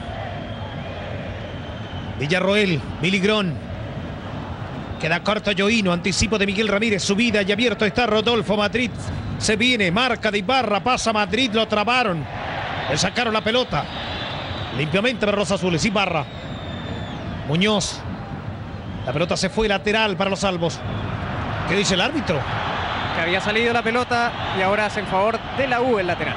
Villarroel, Biligrón. Queda corto Yoino, anticipo de Miguel Ramírez, subida y abierto está Rodolfo Madrid. Se viene, marca de Ibarra, pasa Madrid, lo trabaron. Le sacaron la pelota. Limpiamente para los azules, Ibarra. Muñoz. La pelota se fue lateral para los salvos. ¿Qué dice el árbitro? Que había salido la pelota y ahora hace en favor de la U el lateral.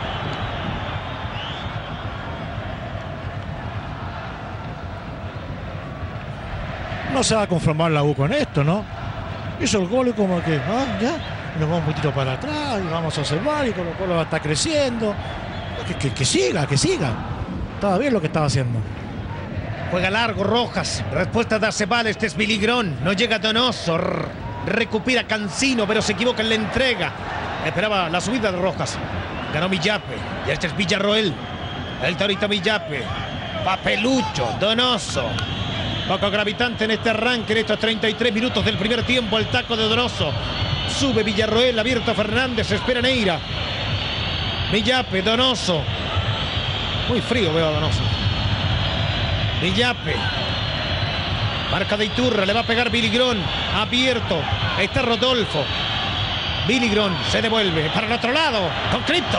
No se va a conformar la U con esto, ¿no? Hizo el gol y como que, ya, nos vamos un poquito para atrás y vamos a observar y Colo-Colo va a estar creciendo. Que siga, que siga. Estaba bien lo que estaba haciendo. Juega largo Rojas, respuesta de Acebal, este es Biligrón, no llega Donoso, recupera Cancino, pero se equivoca en la entrega. Esperaba la subida de Rojas, ganó Millape, y este es Villarroel, el Torito Millape, Papelucho, Donoso. Poco gravitante en este arranque, en estos 33 minutos del primer tiempo, el taco de Donoso. Sube Villarroel, abierto Fernández, espera Neira. Millape, Donoso. Muy frío veo a Donoso. Millape. Marca de Iturra, le va a pegar Biligrón. Abierto, está Rodolfo. Biligrón se devuelve para el otro lado, con Cripto.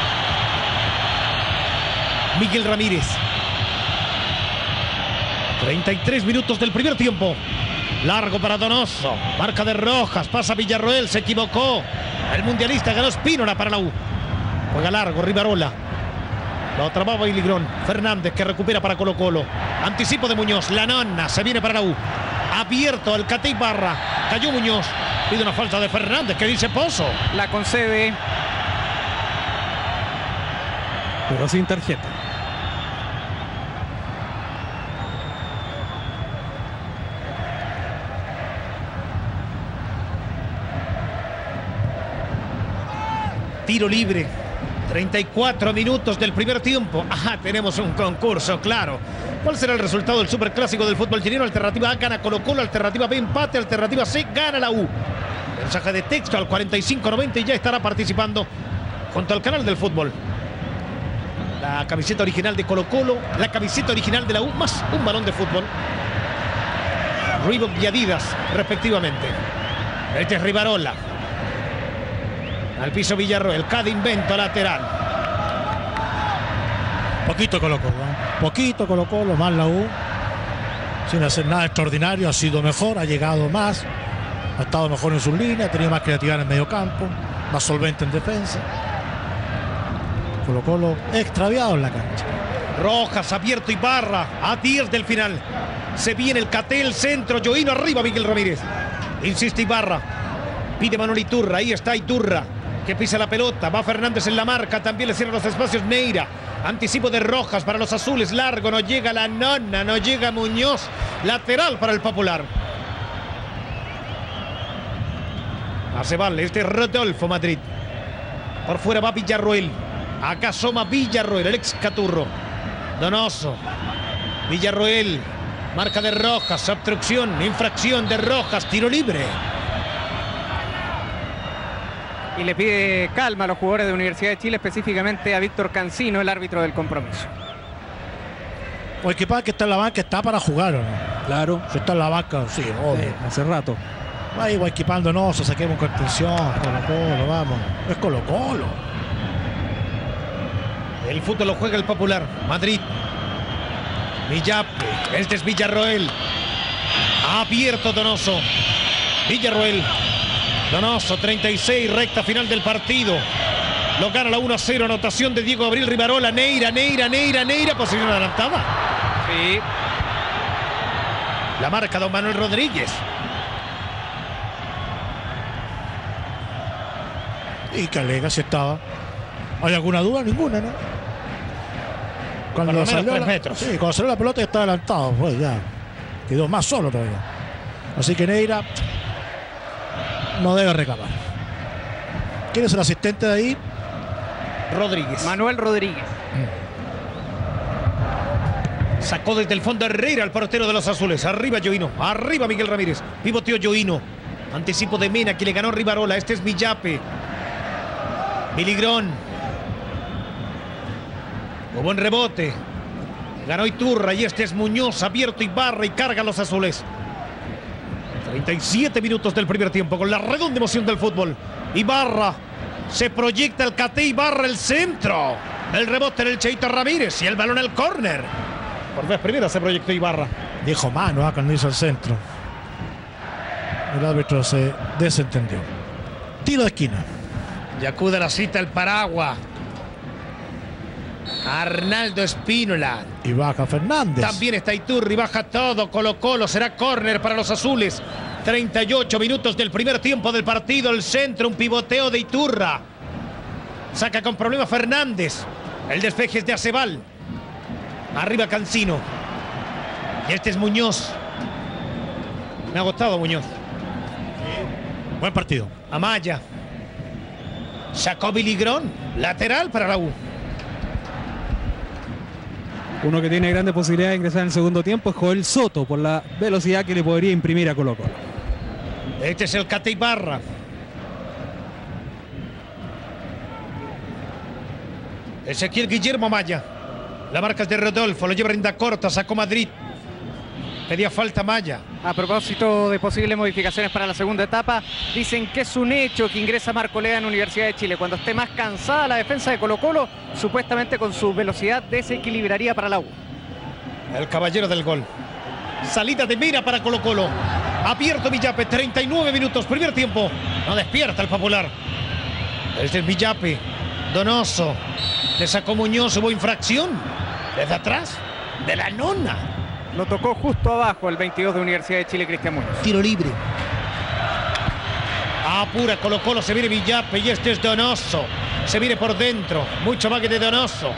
Miguel Ramírez. 33 minutos del primer tiempo. Largo para Donoso. Marca de Rojas. Pasa Villarroel. Se equivocó. El mundialista ganó Espínola para la U. Juega largo Rivarola. Lo trababa Biligrón. Fernández que recupera para Colo-Colo. Anticipo de Muñoz. La nona. Se viene para la U. Abierto al Cate Ibarra. Cayó Muñoz. Pide una falta de Fernández. Que dice Pozo. La concede. Pero sin tarjeta. Tiro libre. 34 minutos del primer tiempo. Ajá, tenemos un concurso, claro. ¿Cuál será el resultado del superclásico del fútbol chileno? Alternativa A gana Colo-Colo, alternativa B empate, alternativa C gana la U. Mensaje de texto al 4590 y ya estará participando junto al canal del fútbol. La camiseta original de Colo-Colo, la camiseta original de la U, más un balón de fútbol. Reebok y Adidas, respectivamente. Este es Rivarola. Al piso Villarroel, cada invento lateral. Poquito Colo-Colo, poquito Colo-Colo, más la U. Sin hacer nada extraordinario, ha sido mejor, ha llegado más, ha estado mejor en sus líneas, ha tenido más creatividad en el medio campo, más solvente en defensa. Colo-Colo extraviado en la cancha. Rojas, abierto Ibarra, a 10 del final. Se viene el Catel, centro, Yoino arriba, Miguel Ramírez. Insiste Ibarra, pide Manuel Iturra, ahí está Iturra, que pisa la pelota, va Fernández en la marca, también le cierra los espacios Neira. Anticipo de Rojas para los azules, largo, no llega la nona, no llega Muñoz, lateral para el Popular. Hace vale, este es Rodolfo Madrid. Por fuera va Villarroel, acá asoma Villarroel, el ex Caturro. Donoso, Villarroel, marca de Rojas, obstrucción, infracción de Rojas, tiro libre. Y le pide calma a los jugadores de Universidad de Chile, específicamente a Víctor Cancino, el árbitro del compromiso. O el que está en la banca está para jugar, ¿o no? Claro. Si está en la banca, sí, obvio. Hace rato. Ahí va equipando, no, se saquemos con atención, Colo-Colo, vamos. Es Colo-Colo. El fútbol lo juega el Popular. Madrid. Villape. Este es Villarroel. Abierto Donoso. Villarroel. Donoso, 36, recta final del partido. Lo gana la 1-0, anotación de Diego Gabriel Rivarola. Neira, posición adelantada. Sí. La marca don Manuel Rodríguez. Y Calega si estaba. ¿Hay alguna duda? Ninguna, ¿no? Cuando salió 3 metros. Sí, cuando salió la pelota ya estaba adelantado, pues ya quedó más solo todavía. Así que Neira no debe reclamar. ¿Quién es el asistente de ahí? Rodríguez. Manuel Rodríguez. Sacó desde el fondo Herrera, el portero de los azules. Arriba Yoino, arriba Miguel Ramírez. Pivoteó Yoino. Anticipo de Mena, que le ganó Rivarola. Este es Villape. Miligrón. Hubo buen rebote. Ganó Iturra y este es Muñoz. Abierto Ibarra y carga a los azules. 37 minutos del primer tiempo con la redonda emoción del fútbol. Ibarra. Se proyecta el Cate Ibarra, el centro. El rebote en el Cheito Ramírez y el balón al córner. Por vez primera se proyectó Ibarra. Dijo mano cuando hizo el centro. El árbitro se desentendió. Tiro de esquina. Y acude a la cita el Paragua. Arnaldo Espínola. Y baja Fernández. También está Iturri, baja todo. Colo-Colo, será córner para los azules. 38 minutos del primer tiempo del partido. El centro, un pivoteo de Iturra. Saca con problema Fernández. El despeje es de Acebal. Arriba Cancino. Y este es Muñoz. Me ha gustado Muñoz. Buen partido. Amaya. Sacó Miligrón. Lateral para la U. Uno que tiene grandes posibilidades de ingresar en el segundo tiempo es Joel Soto, por la velocidad que le podría imprimir a Colo-Colo. Este es el Cate Ibarra. Ezequiel Guillermo Maya. La marca es de Rodolfo, lo lleva Rinda corta, sacó Madrid. Pedía falta Maya. A propósito de posibles modificaciones para la segunda etapa, dicen que es un hecho que ingresa Marco Lea en Universidad de Chile. Cuando esté más cansada la defensa de Colo-Colo, supuestamente con su velocidad desequilibraría para la U. El caballero del gol. Salida de mira para Colo-Colo. Abierto Villape, 39 minutos, primer tiempo. No despierta el Popular. Este es Villape. Donoso. Le sacó Muñoz, hubo infracción. Desde atrás, de la nona. Lo tocó justo abajo el 22 de Universidad de Chile, Cristian Muñoz. Tiro libre. Apura Colo-Colo, se viene Villape y este es Donoso. Se viene por dentro, mucho más que de Donoso.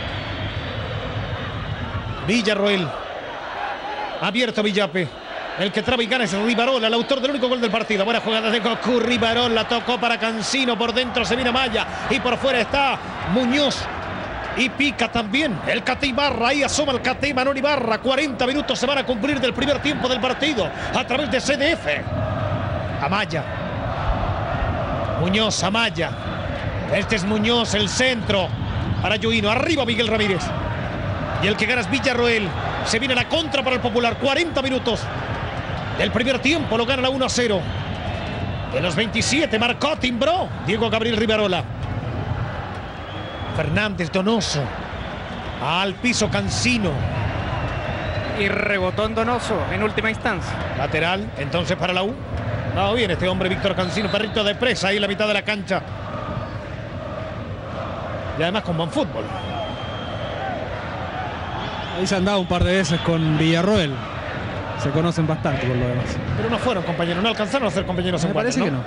Villarroel. Abierto Villape. El que traba y gana es Rivarola, el autor del único gol del partido. Buena jugada de Goku. Rivarola tocó para Cancino. Por dentro se viene Maya. Y por fuera está Muñoz. Y pica también el Cate Ibarra. Ahí asoma el Cate Manuel Ibarra. 40 minutos se van a cumplir del primer tiempo del partido a través de CDF. Amaya. Muñoz, Amaya. Este es Muñoz, el centro para Yoino. Arriba Miguel Ramírez. Y el que gana es Villarroel. Se viene la contra para el Popular. 40 minutos. del primer tiempo. Lo gana la 1-0. De los 27 marcó, timbró Diego Gabriel Rivarola. Fernández, Donoso. Al piso Cancino. Y rebotó en Donoso en última instancia. Lateral, entonces para la U. No, bien este hombre, Víctor Cancino, perrito de presa ahí en la mitad de la cancha. Y además con buen fútbol. Ahí se han dado un par de veces con Villarroel. Se conocen bastante por lo demás. Pero no fueron compañeros, no alcanzaron a ser compañeros en Me parece que no.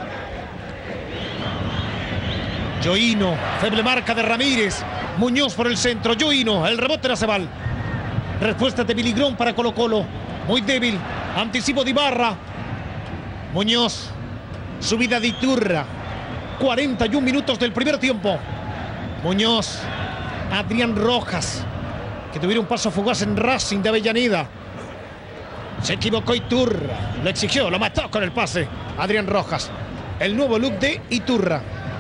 Yoino, feble marca de Ramírez. Muñoz por el centro, Yoino, el rebote de Acebal. Respuesta de Miligrón para Colo Colo. Muy débil, anticipo de Ibarra. Muñoz, subida de Iturra. 41 minutos del primer tiempo. Muñoz, Adrián Rojas, que tuviera un paso fugaz en Racing de Avellaneda. Se equivocó Iturra, lo exigió, lo mató con el pase. Adrián Rojas, el nuevo look de Iturra.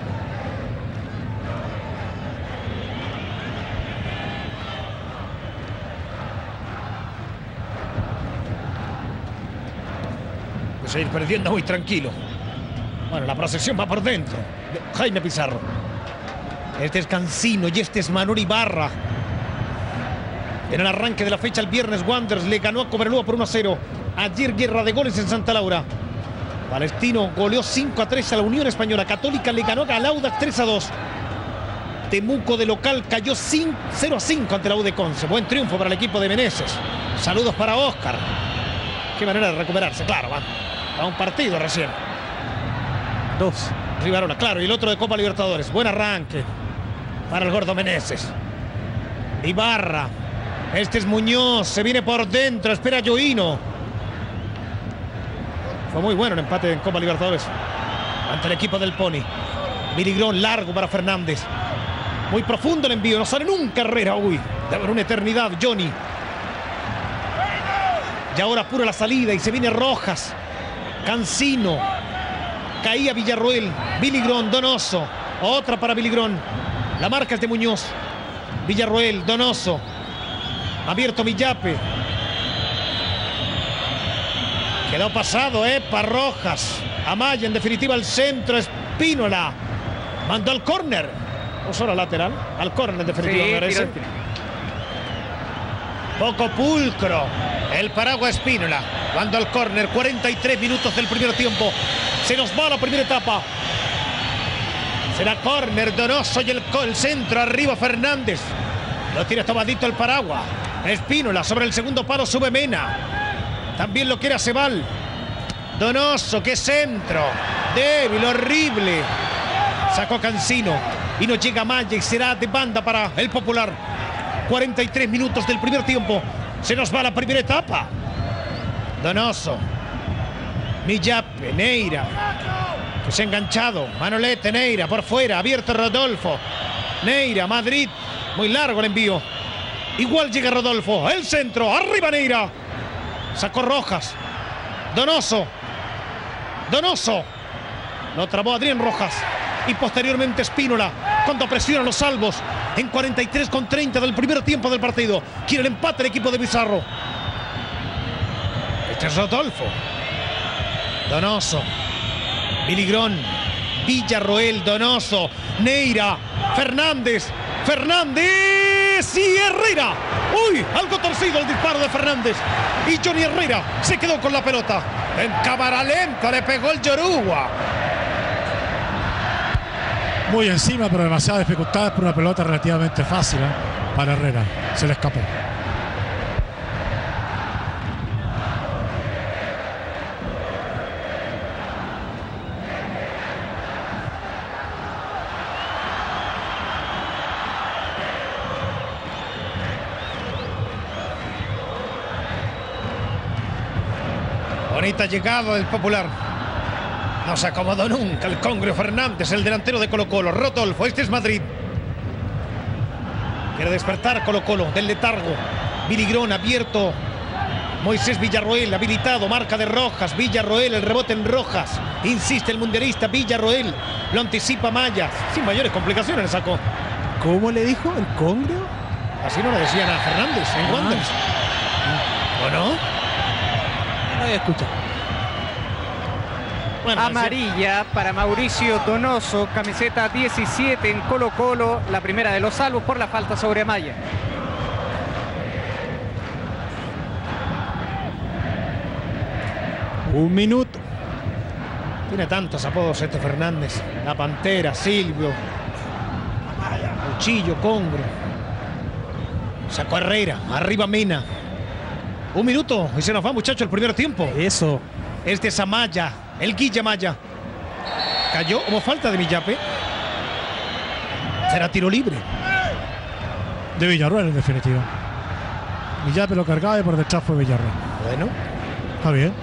Pues a ir perdiendo muy tranquilo. Bueno, la procesión va por dentro. Jaime Pizarro. Este es Cancino y este es Manuel Ibarra. En el arranque de la fecha el viernes Wanderers le ganó a Cobreloa por 1-0. Ayer guerra de goles en Santa Laura. Palestino goleó 5-3 a la Unión Española. Católica le ganó a Audax 3-2. Temuco de local cayó 0-5 ante la U de Conce. Buen triunfo para el equipo de Meneses. Saludos para Oscar. Qué manera de recuperarse, claro, va a un partido recién. 2. Rivarola, claro, y el otro de Copa Libertadores. Buen arranque para el gordo Meneses. Ibarra. Este es Muñoz, se viene por dentro, espera Yoino. Fue muy bueno el empate en Copa Libertadores ante el equipo del Pony. Miligrón largo para Fernández. Muy profundo el envío, no sale nunca Herrera. Uy, de haber una eternidad, Johnny. Y ahora apura la salida y se viene Rojas. Cancino. Caía Villarroel. Miligrón, Donoso. Otra para Miligrón. La marca es de Muñoz. Villarroel, Donoso. Abierto Millape. Quedó pasado, para Rojas. Amaya, en definitiva, al centro. Espínola. Mandó al córner. O solo lateral. Al córner, en definitiva, me parece. Poco pulcro. El paraguas Espínola. Mandó al córner. 43 minutos del primer tiempo. Se nos va la primera etapa. Será córner. Donoso y el centro. Arriba Fernández. Lo tiene tomadito el paraguas. Espínola sobre el segundo palo, sube Mena. También lo quiere Acebal. Donoso, qué centro. Débil, horrible. Sacó Cancino. Y no llega Maya y será de banda para el Popular. 43 minutos del primer tiempo. Se nos va la primera etapa. Donoso. Millape, Neira. Que se ha enganchado. Manolete, Neira, por fuera. Abierto Rodolfo. Neira, Madrid. Muy largo el envío. Igual llega Rodolfo. El centro. Arriba Neira. Sacó Rojas. Donoso. Donoso. Lo trabó Adrián Rojas. Y posteriormente Espínola. Cuando presiona los salvos. En 43,30 del primer tiempo del partido. Quiere el empate el equipo de Pizarro. Este es Rodolfo. Donoso. Miligrón. Villarroel. Donoso. Neira. Fernández. Fernández y Herrera. Uy, algo torcido el disparo de Fernández. Y Johnny Herrera se quedó con la pelota. En cámara lenta le pegó el Yoruba. Muy encima, pero demasiadas dificultades por una pelota relativamente fácil para Herrera. Se le escapó. Bonita llegada del Popular. No se acomodó nunca el Congrio Fernández, el delantero de Colo Colo. Rodolfo, este es Madrid. Quiere despertar Colo Colo del letargo. Miligrón abierto. Moisés Villarroel habilitado. Marca de Rojas. Villarroel, el rebote en Rojas. Insiste el mundialista Villarroel. Lo anticipa Maya. Sin mayores complicaciones le sacó. ¿Cómo le dijo? ¿El Congrio? Así no le decían a Fernández en Wanderers. ¿O no? No había escuchado. Bueno, Amarilla para Mauricio Donoso, camiseta 17 en Colo-Colo, la primera de los salvos por la falta sobre Amaya. Un minuto. Tiene tantos apodos este Fernández. La Pantera, Silvio, Cuchillo, Congro. Sacó Herrera, arriba Mena. Un minuto y se nos va, muchachos, el primer tiempo. Eso. Este es Amaya, el Guille Amaya. Cayó, hubo falta de Millape. Será tiro libre. De Villarroel, en definitiva. Millape lo cargaba y por detrás fue Villarroel. Bueno, Está bien.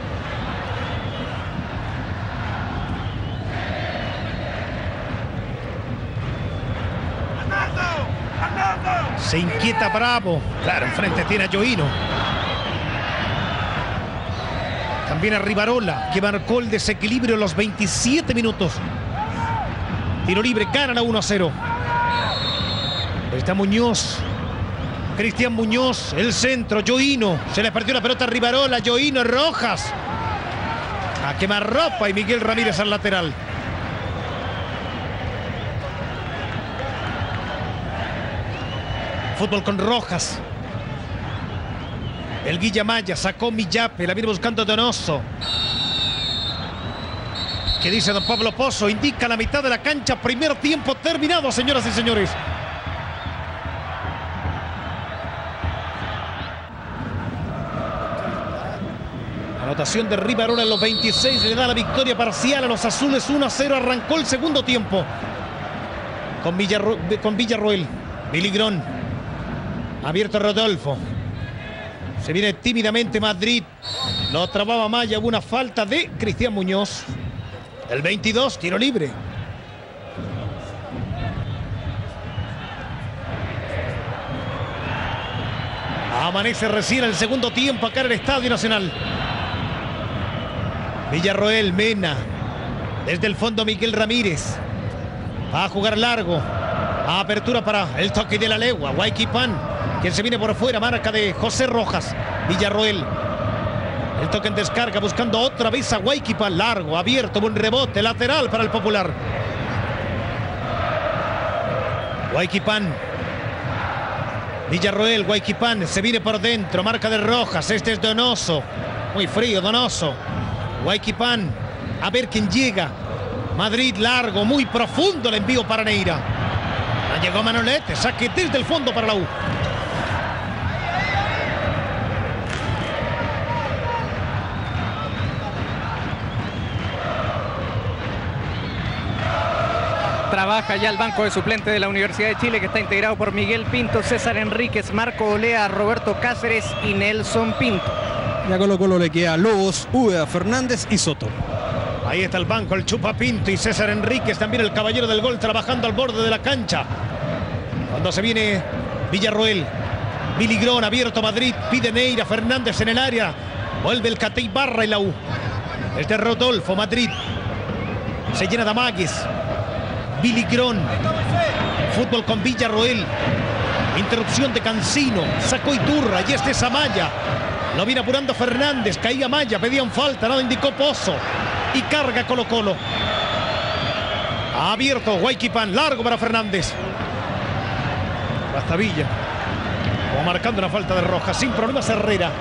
se inquieta Bravo. Claro, enfrente tiene a Yoino. También a Rivarola, que marcó el desequilibrio en los 27 minutos. Tiro libre, ganan a 1-0. Está Muñoz. Cristian Muñoz, el centro, Yoino. Se le partió la pelota a Rivarola, Yoino, Rojas. A quemarropa y Miguel Ramírez al lateral. Fútbol con Rojas. El Guille Amaya sacó Millape, la viene buscando Donoso. ¿Qué dice don Pablo Pozo? Indica la mitad de la cancha, primer tiempo terminado, señoras y señores. Anotación de Rivarola en los 26, le da la victoria parcial a los azules, 1-0, arrancó el segundo tiempo. Con Villarroel, Biligrón, abierto Rodolfo. Se viene tímidamente Madrid, lo trababa Maya, hubo una falta de Cristian Muñoz. El 22, tiro libre. Amanece recién el segundo tiempo acá en el Estadio Nacional. Villarroel, Mena. Desde el fondo Miguel Ramírez. Va a jugar largo. Apertura para el toque de la legua. Huayquipán, quien se viene por fuera. Marca de José Rojas. Villarroel. El toque en descarga buscando otra vez a Huayquipán. Largo, abierto, buen rebote. Lateral para el Popular. Huayquipán. Villarroel, Huayquipán. Se viene por dentro. Marca de Rojas. Este es Donoso. Muy frío Donoso. Huayquipán, a ver quién llega. Madrid largo, muy profundo el envío para Neira. Llegó Manolete, saque desde el fondo para la U. Trabaja ya el banco de suplentes de la Universidad de Chile, que está integrado por Miguel Pinto, César Enríquez, Marco Olea, Roberto Cáceres y Nelson Pinto. Ya Colo-Colo le queda Lobos, Úbeda, Fernández y Soto. Ahí está el banco, el Chupa Pinto y César Enríquez, también el caballero del gol, trabajando al borde de la cancha. Cuando se viene Villarroel, Biligrón, abierto Madrid, pide Neira, Fernández en el área. Vuelve el Cate Ibarra y la U. Este es Rodolfo, Madrid. Se llena de amagues. Biligrón. Fútbol con Villarroel. Interrupción de Cancino. Sacó Iturra y este es Amaya. Lo viene apurando Fernández, caía Maya, pedían falta, nada indicó Pozo. Y carga Colo-Colo. Abierto Huayquipán, largo para Fernández. Hasta Villa. Como marcando una falta de Rojas, sin problemas Herrera.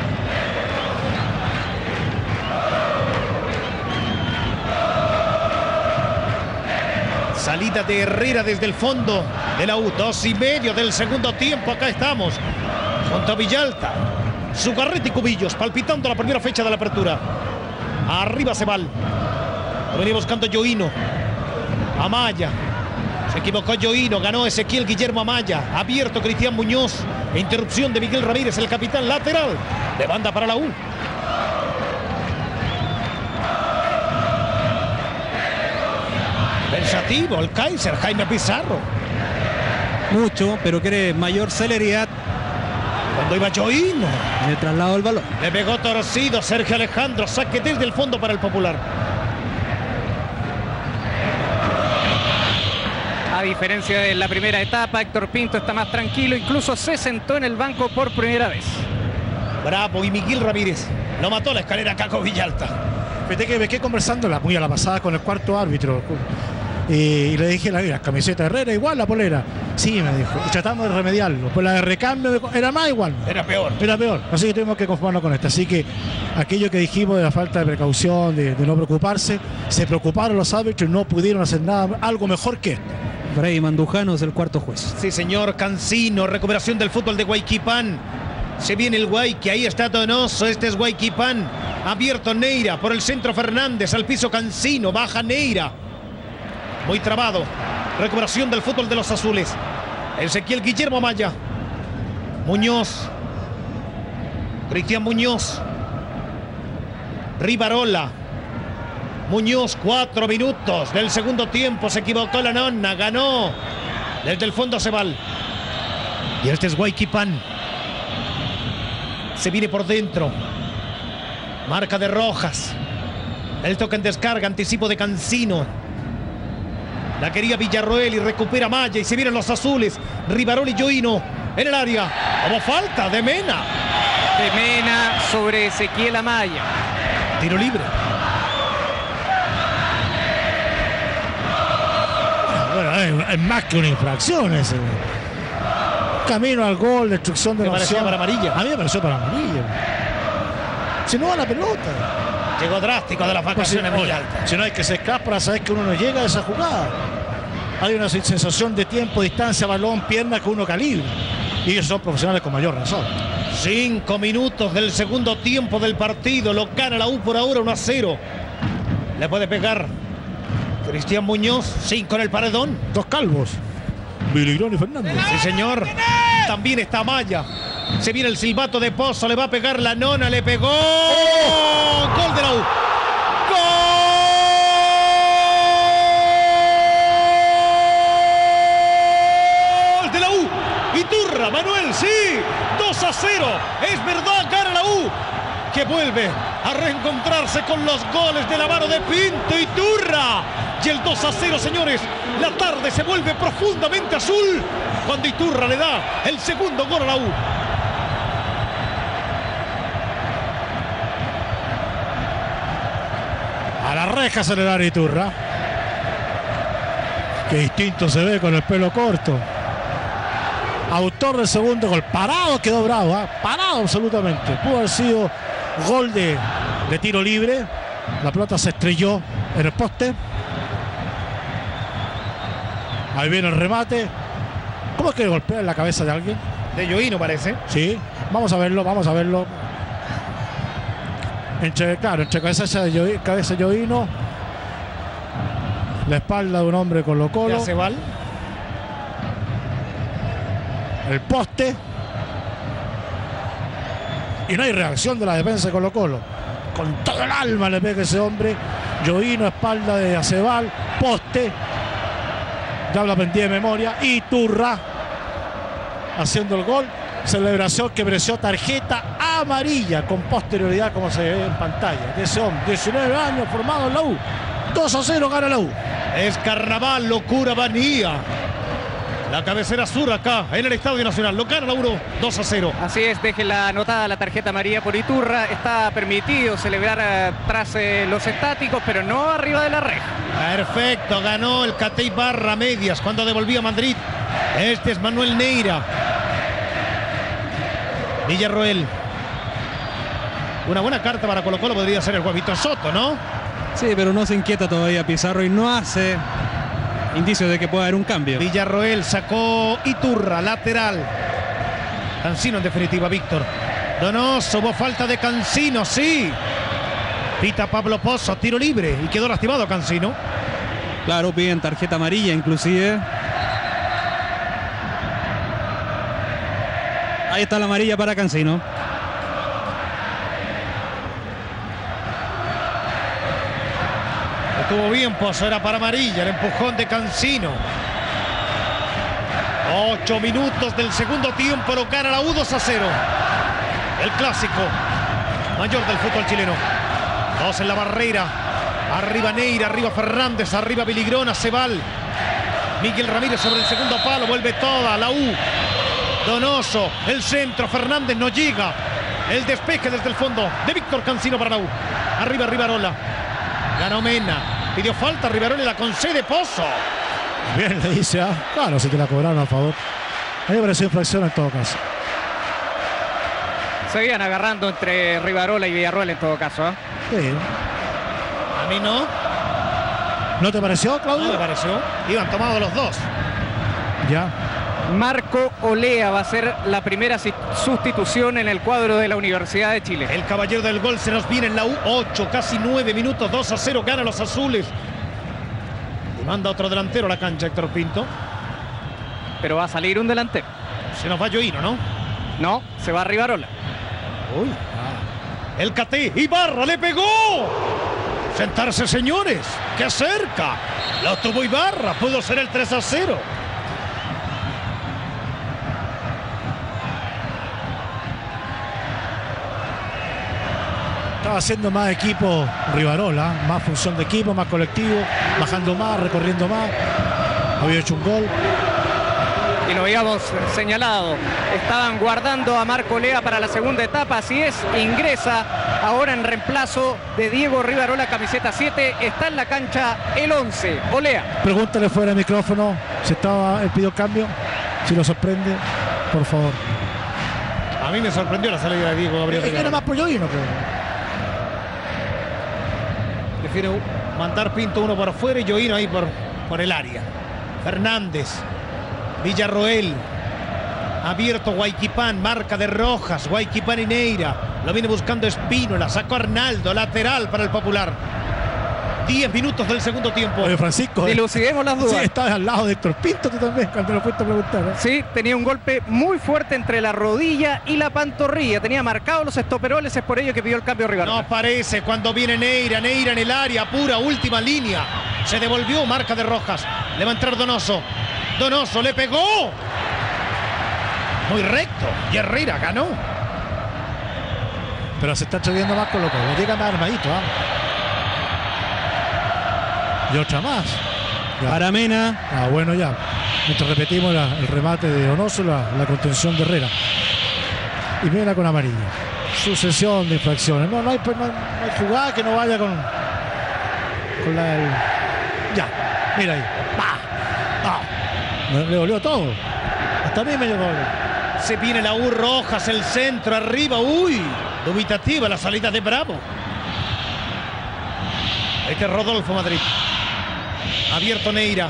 Salida de Herrera desde el fondo de la U. 2:30 del segundo tiempo, acá estamos. Junto a Villalta. Zugarrete y Cubillos, palpitando la primera fecha de la apertura. Arriba Cebal. Lo venía buscando Yoino. Amaya. Se equivocó Yoino, ganó Ezequiel Guillermo Amaya. Abierto Cristian Muñoz. Interrupción de Miguel Ramírez, el capitán lateral. De banda para la U. Pensativo, el Kaiser, Jaime Pizarro. Mucho, pero quiere mayor celeridad. Cuando iba Yoino. En el traslado del balón. Le pegó torcido Sergio Alejandro. Saque desde el fondo para el Popular. A diferencia de la primera etapa, Héctor Pinto está más tranquilo. Incluso se sentó en el banco por primera vez. Bravo y Miguel Ramírez. Lo mató la escalera Caco Villalta. Fíjate que me quedé conversando muy a la pasada con el cuarto árbitro. Y le dije, la camiseta de Herrera igual, la polera. Sí, me dijo. Y tratamos de remediarlo. Pues la de recambio era más igual. Era peor. Era peor. Así que tuvimos que conformarnos con esta. Así que aquello que dijimos de la falta de precaución, de no preocuparse, se preocuparon los árbitros y no pudieron hacer nada, algo mejor que esto. Freddy Mandujano es el cuarto juez. Sí, señor. Cancino, recuperación del fútbol de Huayquipán. Se viene el Guayqui, ahí está Donoso, este es Huayquipán. Abierto Neira, por el centro Fernández, al piso Cancino, baja Neira. Muy trabado. Recuperación del fútbol de los azules. Ezequiel Guillermo Amaya. Muñoz. Cristian Muñoz. Rivarola. Muñoz, 4 minutos del segundo tiempo. Se equivocó la nonna, ganó. Desde el fondo Cebal. Y este es Huayquipán. Se viene por dentro. Marca de Rojas. El toque en descarga, anticipo de Cancino. La quería Villarroel y recupera Maya y se vienen los azules. Rivarola y Yoino en el área. Como falta de Mena. De Mena sobre Ezequiel Amaya. Tiro libre. Bueno, es más que una infracción ese. Camino al gol, destrucción de ¿Te parecía noción. para amarilla? A mí me pareció para amarilla. Si no va la pelota. Llegó drástico de las vacaciones muy altas. Si no hay que se escapa para saber que uno no llega a esa jugada. Hay una sensación de tiempo, distancia, balón, pierna que uno calibra. Y ellos son profesionales con mayor razón. 5 minutos del segundo tiempo del partido. Lo gana la U por ahora 1-0. Le puede pegar Cristian Muñoz. 5 en el paredón. Dos calvos. Biligrón y Fernández. Sí, señor. También está Maya. Se viene el silbato de Pozo. Le va a pegar la nona. Le pegó. Gol de la U. Gol de la U. Iturra, Manuel, sí. 2-0. Es verdad, gana la U. Que vuelve a reencontrarse con los goles de la mano de Pinto Iturra. Y el 2-0, señores. La tarde se vuelve profundamente azul cuando Iturra le da el segundo gol a la U. A la reja se le da a Iturra. Qué distinto se ve con el pelo corto. Autor del segundo gol. Parado quedó Bravo, ¿eh? Parado absolutamente. Pudo haber sido gol de tiro libre. La pelota se estrelló en el poste. Ahí viene el remate. ¿Cómo es que golpea en la cabeza de alguien? De Yoino parece. Sí, vamos a verlo, vamos a verlo. Entre cabeza de Yoino. La espalda de un hombre con Colo-Colo. Ya se va. El poste. Y no hay reacción de la defensa de Colo-Colo. Con todo el alma le pega ese hombre. Yoino, espalda de Acebal. Poste. Ya la aprendí de memoria. Iturra haciendo el gol. Celebración que mereció tarjeta amarilla con posterioridad, como se ve en pantalla. De ese hombre, 19 años, formado en la U. 2-0 gana la U. Es carnaval, locura, vanía. La cabecera sur acá en el Estadio Nacional. Lo gana la U 2-0. Así es, deje la anotada la tarjeta amarilla por Iturra. Está permitido celebrar tras los estáticos, pero no arriba de la reja. Perfecto, ganó el Catey Barra medias cuando devolvía a Madrid. Este es Manuel Neira. Villarroel. Una buena carta para Colo-Colo podría ser el Guavito Soto, ¿no? Sí, pero no se inquieta todavía Pizarro y no hace indicios de que pueda haber un cambio. Villarroel sacó Iturra, lateral. Cancino en definitiva, Víctor. Donoso, hubo falta de Cancino, sí. Pita Pablo Pozo, tiro libre y quedó lastimado Cancino. Claro, piden tarjeta amarilla inclusive. Ahí está la amarilla para Cancino. Estuvo bien Pozo, era para amarilla, el empujón de Cancino. 8 minutos del segundo tiempo, lo gana la U 2-0. El clásico mayor del fútbol chileno. 2 en la barrera. Arriba Neira, arriba Fernández, arriba Biligrón, Acebal. Miguel Ramírez sobre el segundo palo, vuelve toda la U. Donoso, el centro, Fernández no llega. El despeje desde el fondo de Víctor Cancino para la U. Arriba Rivarola. Ganó Mena. Pidió falta Rivarola y la concede Pozo. Bien, le dice, claro, si te la cobraron a favor. A mí me pareció infracción en todo caso. Seguían agarrando entre Rivarola y Villarroel en todo caso. Sí. A mí no. ¿No te pareció, Claudio? No me pareció. Iban tomados los dos. Ya. Marco Olea va a ser la primera sustitución en el cuadro de la Universidad de Chile. El caballero del gol se nos viene en la U. 8, casi 9 minutos. 2-0. Ganan los azules. Y manda otro delantero a la cancha, Héctor Pinto. Pero va a salir un delantero. Se nos va Yoino, ¿no? No, se va Rivarola. Uy. El Caté. Ibarra le pegó. Sentarse, señores. ¡Qué cerca! Lo tuvo Ibarra. Pudo ser el 3-0. Estaba haciendo más equipo Rivarola, más función de equipo, más colectivo, bajando más, recorriendo más. Había hecho un gol. Y lo habíamos señalado. Estaban guardando a Marco Olea para la segunda etapa. Así es, ingresa ahora en reemplazo de Diego Rivarola, camiseta 7. Está en la cancha el 11, Olea. Pregúntale fuera de micrófono si estaba, él pidió cambio, si lo sorprende, por favor. A mí me sorprendió la salida de Diego Gabriel. Era más por Yoino, creo. Prefiere mandar Pinto uno por afuera y Yoino ahí por el área. Fernández. Villarroel. Abierto Guayquipán. Marca de Rojas. Guayquipán y Neira. Lo viene buscando Espínola. Sacó Arnaldo. Lateral para el Popular. 10 minutos del segundo tiempo. Oye, Francisco. Dilucidemos las dudas. Sí, estabas al lado de Héctor Pinto tú también cuando lo fuiste a preguntar. Sí, tenía un golpe muy fuerte entre la rodilla y la pantorrilla. Tenía marcados los estoperoles, es por ello que pidió el cambio Rivarola. No parece cuando viene Neira. Neira en el área. Pura última línea. Se devolvió. Marca de Rojas. Le va a entrar Donoso. Donoso le pegó. Muy recto. Y Herrera ganó. Pero se está atreviendo más con lo que llega más armadito. Y otra más. Ya. Para Mena. Bueno, ya. Mientras repetimos el remate de Donoso, la contención de Herrera. Y Mena con amarilla. Sucesión de infracciones. No hay jugada que no vaya con la... Ya. Mira ahí. Le dolió todo. Hasta a mí me dio doble. Se viene la U. Rojas, el centro, arriba. Uy, dubitativa la salida de Bravo. Este es Rodolfo Madrid. Abierto Neira.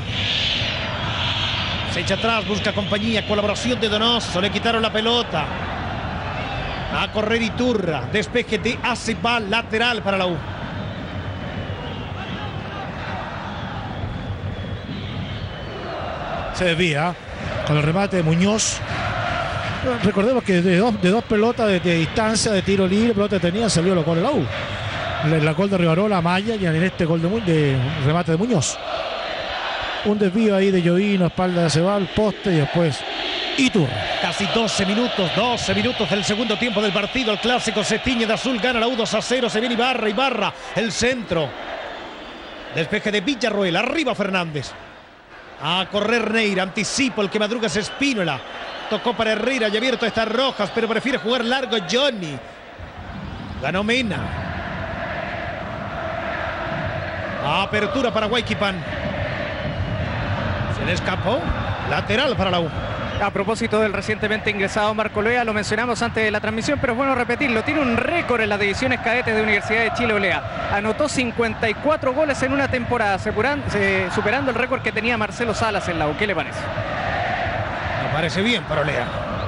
Se echa atrás, busca compañía, colaboración de Donoso. Le quitaron la pelota. A correr Iturra. Despeje de Acebal, lateral para la U. Se desvía con el remate de Muñoz. Recordemos que de dos pelotas de distancia, de tiro libre, pelota tenía, salió los goles de la U. La gol de Rivarola a Maya y en este gol de remate de Muñoz. Un desvío ahí de Yoino, espalda de Acebal, poste y después Iturra. Casi 12 minutos del segundo tiempo del partido. El clásico se tiñe de azul, gana la U 2-0. Se viene Ibarra, el centro. Despeje de Villarroel, arriba Fernández. A correr Neira, anticipo, el que madruga es Espínola. Tocó para Herrera y abierto está Rojas, pero prefiere jugar largo Johnny. Ganó Mena. Apertura para Guayquipán. Se le escapó. Lateral para la U. A propósito del recientemente ingresado Marco Olea, lo mencionamos antes de la transmisión, pero es bueno repetirlo. Tiene un récord en las divisiones cadetes de Universidad de Chile, Olea. Anotó 54 goles en una temporada, superando el récord que tenía Marcelo Salas en la U. ¿Qué le parece? Me parece bien para Olea.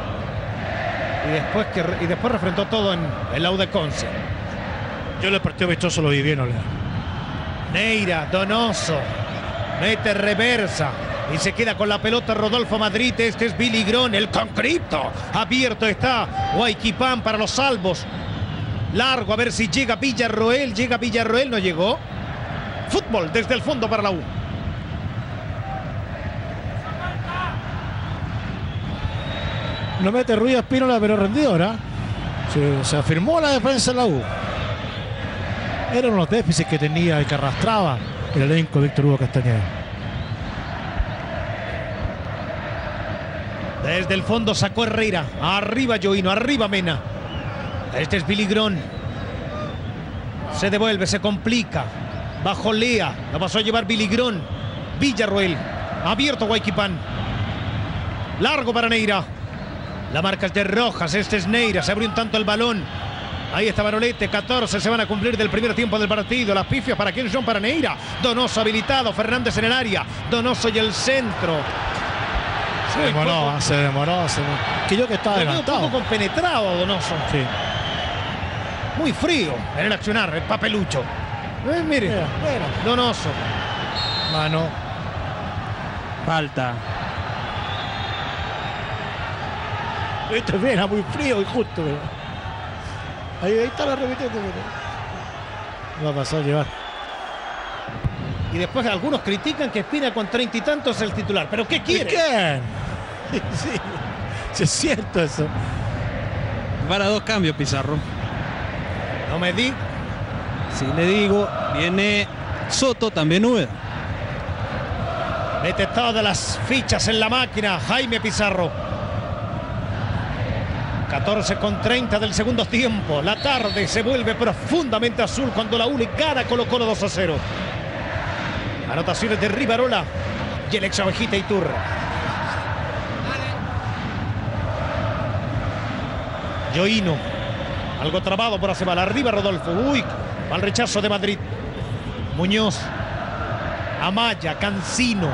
Y después refrentó todo en la U de Conce. Yo el partido vistoso lo vi bien, Olea. Neira, Donoso. Mete reversa. Y se queda con la pelota Rodolfo Madrid. Este es Billy Grón, el concreto. Abierto está Guayquipán para los salvos. Largo, a ver si llega Villarroel. Llega Villarroel, no llegó. Fútbol desde el fondo para la U. No mete ruido Espínola, pero rendidora. Se afirmó la defensa de la U. Eran los déficits que tenía y que arrastraba el elenco de Víctor Hugo Castañeda. Desde el fondo sacó Herrera. Arriba Yoino, arriba Mena. Este es Biligrón. Se devuelve, se complica. Bajo Lea. Lo pasó a llevar Biligrón. Villarroel. Abierto Huayquipán. Largo para Neira. La marca es de Rojas. Este es Neira. Se abrió un tanto el balón. Ahí está Manolete. 14 se van a cumplir del primer tiempo del partido. Las pifias para quién son, para Neira. Donoso habilitado. Fernández en el área. Donoso y el centro. Se demoró. Que yo que estaba adelantado. Un poco compenetrado Donoso. Sí. Muy frío en el accionar, el papelucho. Mire, Mira. Donoso. Mano. Falta. Esto era muy frío y justo. Ahí está la repitiendo. No va a pasar a llevar. Y después algunos critican que Espina con 30 y tantos es el titular. ¿Pero qué quiere? ¿Qué? Sí, es cierto eso. Para 2 cambios, Pizarro. No me di. Si le digo, viene Soto, también Úbeda. Mete todas las fichas en la máquina. Jaime Pizarro. 14:30 del segundo tiempo. La tarde se vuelve profundamente azul cuando la ULI gana Colo-Colo 2-0. Anotaciones de Rivarola y el ex Ovejita Iturra. Yoino. Algo trabado por Acebal. Arriba Rodolfo. Uy, al rechazo de Madrid. Muñoz. Amaya. Cancino.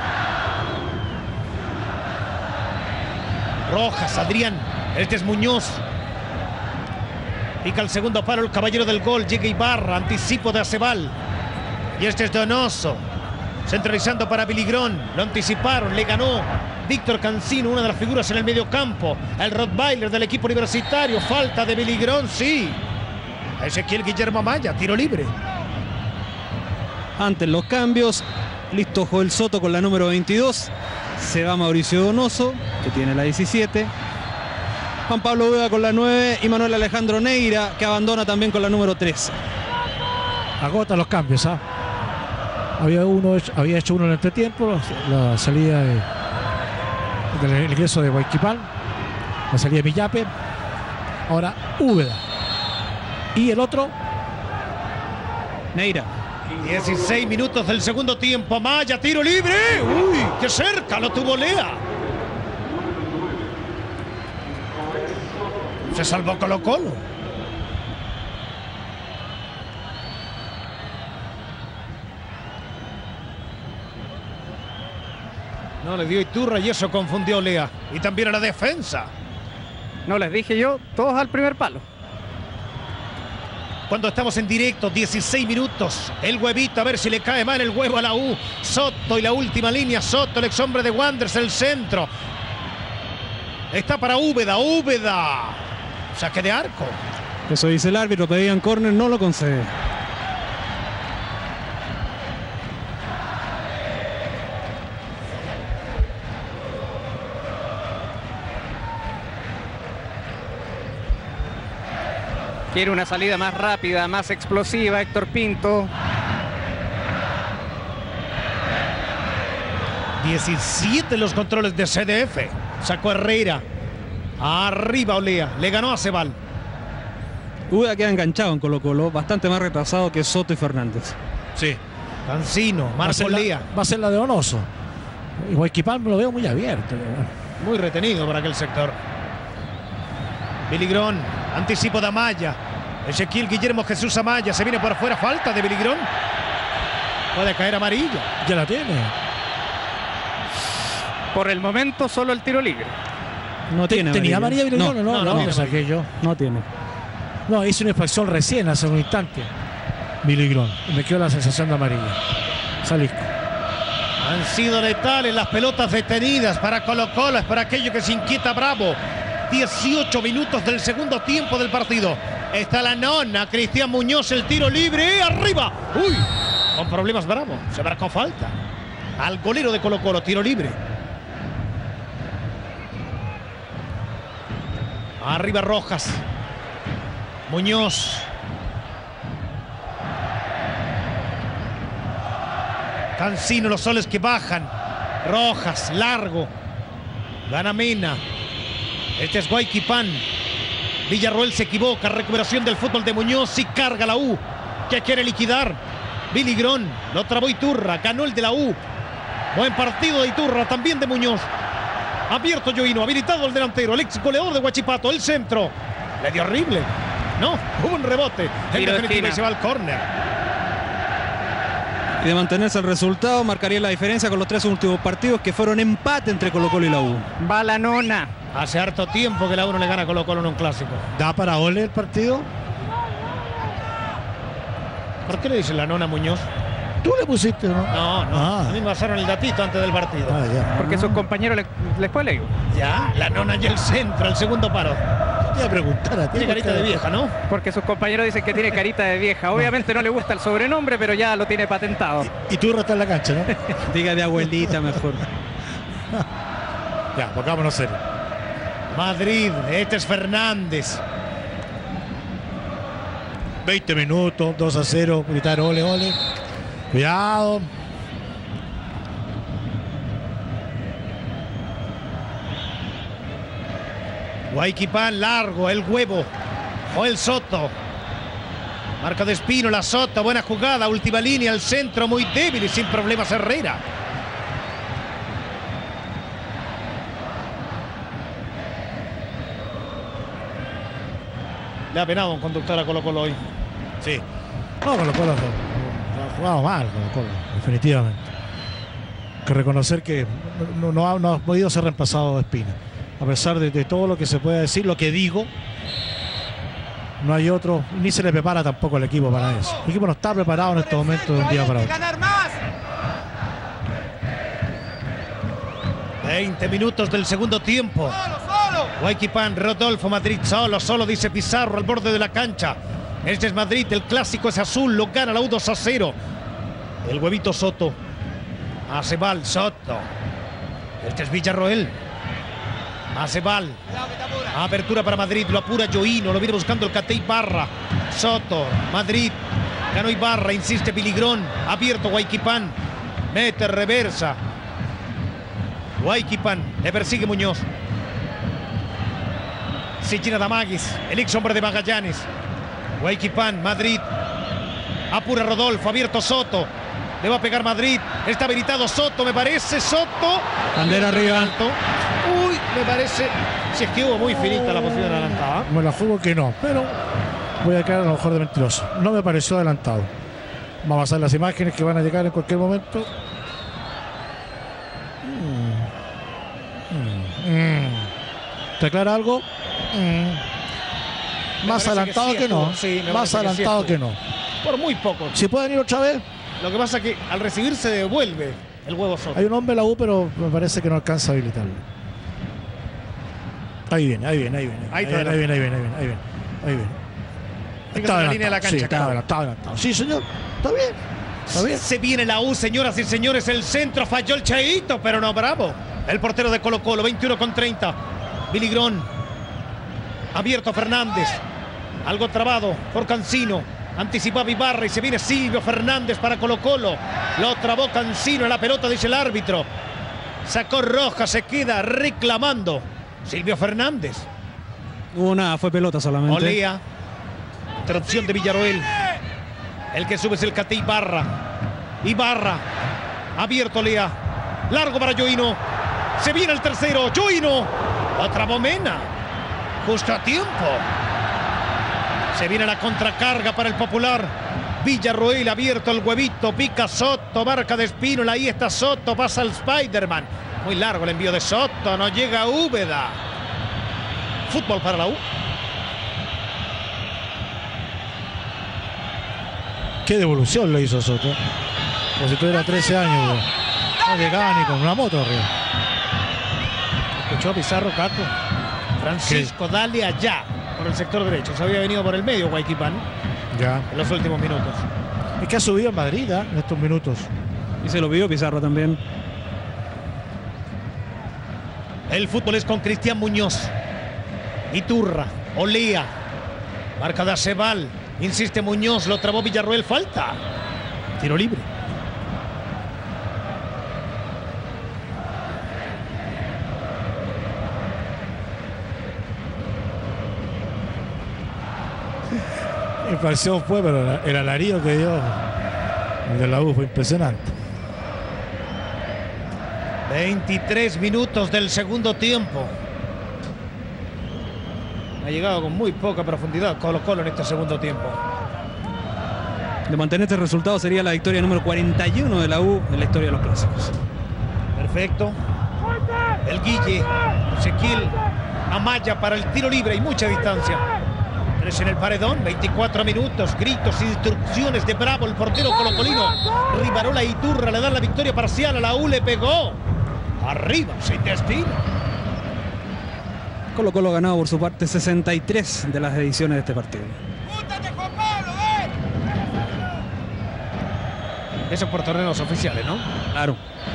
Rojas. Adrián. Este es Muñoz. Pica el segundo palo el caballero del gol. Llega Ibarra. Anticipo de Acebal. Y este es Donoso. Centralizando para Biligrón. Lo anticiparon. Le ganó Víctor Cancino, una de las figuras en el medio campo. El Rottweiler del equipo universitario. Falta de Biligrón, sí. Ezequiel Guillermo Amaya, tiro libre. Antes los cambios. Listo Joel Soto con la número 22. Se va Mauricio Donoso, que tiene la 17. Juan Pablo Úbeda con la 9. Y Manuel Alejandro Neira, que abandona también con la número 13. Agota los cambios, ¿ah? Había hecho uno en el entretiempo, la salida del ingreso de Huayquipán, la salida de Millape, ahora Úbeda. Y el otro, Neira. 16 minutos del segundo tiempo. Amaya, tiro libre. Uy, qué cerca lo tuvo Lea. Se salvó Colo-Colo. No le dio Iturra y eso confundió a Lea. Y también a la defensa. No les dije yo, todos al primer palo. Cuando estamos en directo, 16 minutos. El huevito, a ver si le cae mal el huevo a la U. Soto y la última línea. Soto, el ex hombre de Wanderers, el centro. Está para Úbeda. Úbeda. Saque de arco. Eso dice el árbitro, pedían córner, no lo concede. Quiere una salida más rápida, más explosiva, Héctor Pinto. 17 los controles de CDF. Sacó Herrera. Arriba Olea. Le ganó a Acebal. Úbeda queda enganchado en Colo-Colo, bastante más retrasado que Soto y Fernández. sí, Cancino. Marco Lea. va a ser la de Donoso. Y Huayquipán lo veo muy abierto. Muy retenido por aquel sector. Biligrón. Anticipo de Amaya. Ezequiel Guillermo Jesús Amaya. Se viene por afuera. Falta de Biligrón. Puede caer amarilla. Ya la tiene. Por el momento solo el tiro libre. No tiene ¿Tenía amarilla. amarilla Biligrón? No, no, saqué yo. No tiene. No, hice una infracción recién, hace un instante. Biligrón. Y me quedó la sensación de amarilla. Salisco. Han sido letales las pelotas detenidas para Colo-Colo. Es para aquello que se inquieta Bravo. 18 minutos del segundo tiempo del partido. Está la nona. Cristian Muñoz, el tiro libre. ¡Arriba! ¡Uy! Con problemas Bravo. Se marcó falta. Al golero de Colo-Colo. Tiro libre. Arriba Rojas. Muñoz. Cancino, los soles que bajan. Rojas, largo. Gana Mena. Este es Huayquipán. Villarroel se equivoca. Recuperación del fútbol de Muñoz y carga la U, que quiere liquidar. Biligrón, lo trabó Iturra, ganó el de la U. Buen partido de Iturra, también de Muñoz. Abierto Yoino, habilitado el delantero, el ex goleador de Huachipato, el centro. Le dio horrible. No, hubo un rebote. En definitiva se va al córner. Y de mantenerse el resultado, marcaría la diferencia con los 3 últimos partidos que fueron empate entre Colo-Colo y la U. Va la nona. Hace harto tiempo que la U no le gana a Colo-Colo en un clásico. ¿Da para Ole el partido? ¿Por qué le dicen la nona a Muñoz? ¿Tú le pusiste, no? No, no. Ah. A mí me pasaron el datito antes del partido. Ah, ya. Porque sus compañeros después le digo. Ya, la nona y el centro, el segundo paro. Te iba a preguntar a ti. Tiene carita de vieja, ¿no? Porque sus compañeros dicen que tiene carita de vieja. Obviamente no le gusta el sobrenombre, pero ya lo tiene patentado. Y tú está en la cancha, ¿no? Diga de abuelita mejor. Ya, pongámonos serio. Madrid, este es Fernández. 20 minutos, 2-0, gritar ole, ole. Cuidado. Guayquipán largo, el huevo. Joel Soto. Marca de Espino, la Soto, buena jugada, última línea, el centro muy débil y sin problemas Herrera. Le ha penado un conductor a Colo-Colo hoy. Sí. No, Colo-Colo ha jugado mal, Colo-Colo, definitivamente. Hay que reconocer que no ha podido ser reemplazado Espina. A pesar de todo lo que se puede decir, lo que digo, no hay otro, ni se le prepara tampoco al equipo para eso. El equipo no está preparado en este momento de un día para otro. 20 minutos del segundo tiempo. Guayquipán, Rodolfo, Madrid solo, dice Pizarro al borde de la cancha. Este es Madrid, el clásico es azul, lo gana la U 2-0. El huevito Soto. Acebal, Soto. Este es Villarroel. Acebal. Apertura para Madrid, lo apura Yoino, lo viene buscando el Cate Ibarra. Soto, Madrid. Ganó Ibarra, insiste Biligrón. Abierto Guayquipán. Mete, reversa. Guayquipán, le persigue Muñoz. Sillina Damaguis, el ex hombre de Magallanes. Guayquipán, Madrid. Apura Rodolfo, abierto Soto. Le va a pegar Madrid. Está habilitado Soto, me parece. Soto. Bandera arriba. Uy, me parece. Si es que hubo muy finita la posición adelantada. Me la juego que no, pero voy a quedar a lo mejor de mentiroso. No me pareció adelantado. Vamos a pasar las imágenes que van a llegar en cualquier momento. ¿Te aclara algo? Más adelantado que no. Sí, más adelantado que no. Por muy poco. ¿Si pueden ir otra vez? Lo que pasa es que al recibir se devuelve el huevo Soto. Hay un hombre en la U, pero me parece que no alcanza a habilitarlo. Ahí viene. Ahí viene. Está la línea de la cancha. Sí, está adelantado. Sí, señor. Está bien. Se viene la U, señoras y señores. El centro falló el Cheito, pero no, bravo. El portero de Colo-Colo, 21-30. Biligrón. Abierto Fernández. Algo trabado por Cancino. Anticipaba Ibarra y se viene Silvio Fernández para Colo-Colo. Lo trabó Cancino en la pelota, dice el árbitro. Sacó roja, se queda reclamando Silvio Fernández. Fue pelota solamente. Olea. Interrupción de Villarroel. El que sube es el Cate Ibarra. Ibarra. Abierto Olea. Largo para Yoino. Se viene el tercero. Yoino. Otra bomena. Justo a tiempo. Se viene la contracarga para el Popular. Villarroel abierto el huevito. Pica Soto. Marca de Espino. Ahí está Soto. Pasa el Spider-Man. Muy largo el envío de Soto. No llega Úbeda. Fútbol para la U. Qué devolución le hizo Soto. Como si tuviera 13 años. Bro. No llegaba ni con una moto arriba. Escuchó Pizarro, Cato. Francisco, dale allá. Por el sector derecho. Se había venido por el medio Guayquipán. Ya. En los últimos minutos. Es que ha subido en Madrid en estos minutos. Y se lo vio Pizarro también. El fútbol es con Cristian Muñoz. Iturra. Olea. Marca de Acebal. Insiste Muñoz. Lo trabó Villarroel. Falta. Tiro libre. infracción fue, pero el alarido que dio el de la U fue impresionante. 23 minutos del segundo tiempo. Ha llegado con muy poca profundidad Colo-Colo en este segundo tiempo. De mantener este resultado sería la victoria número 41 de la U en la historia de los clásicos. Perfecto. El Guille, Ezequiel, Amaya para el tiro libre y mucha distancia. 3 en el paredón, 24 minutos, gritos, instrucciones de Bravo, el portero colocolino. Rivarola y Iturra le dan la victoria parcial a la U, le pegó. Arriba, sin destino. Colo-Colo ganado por su parte 63 de las ediciones de este partido. Eso por torneos oficiales, ¿no? Claro.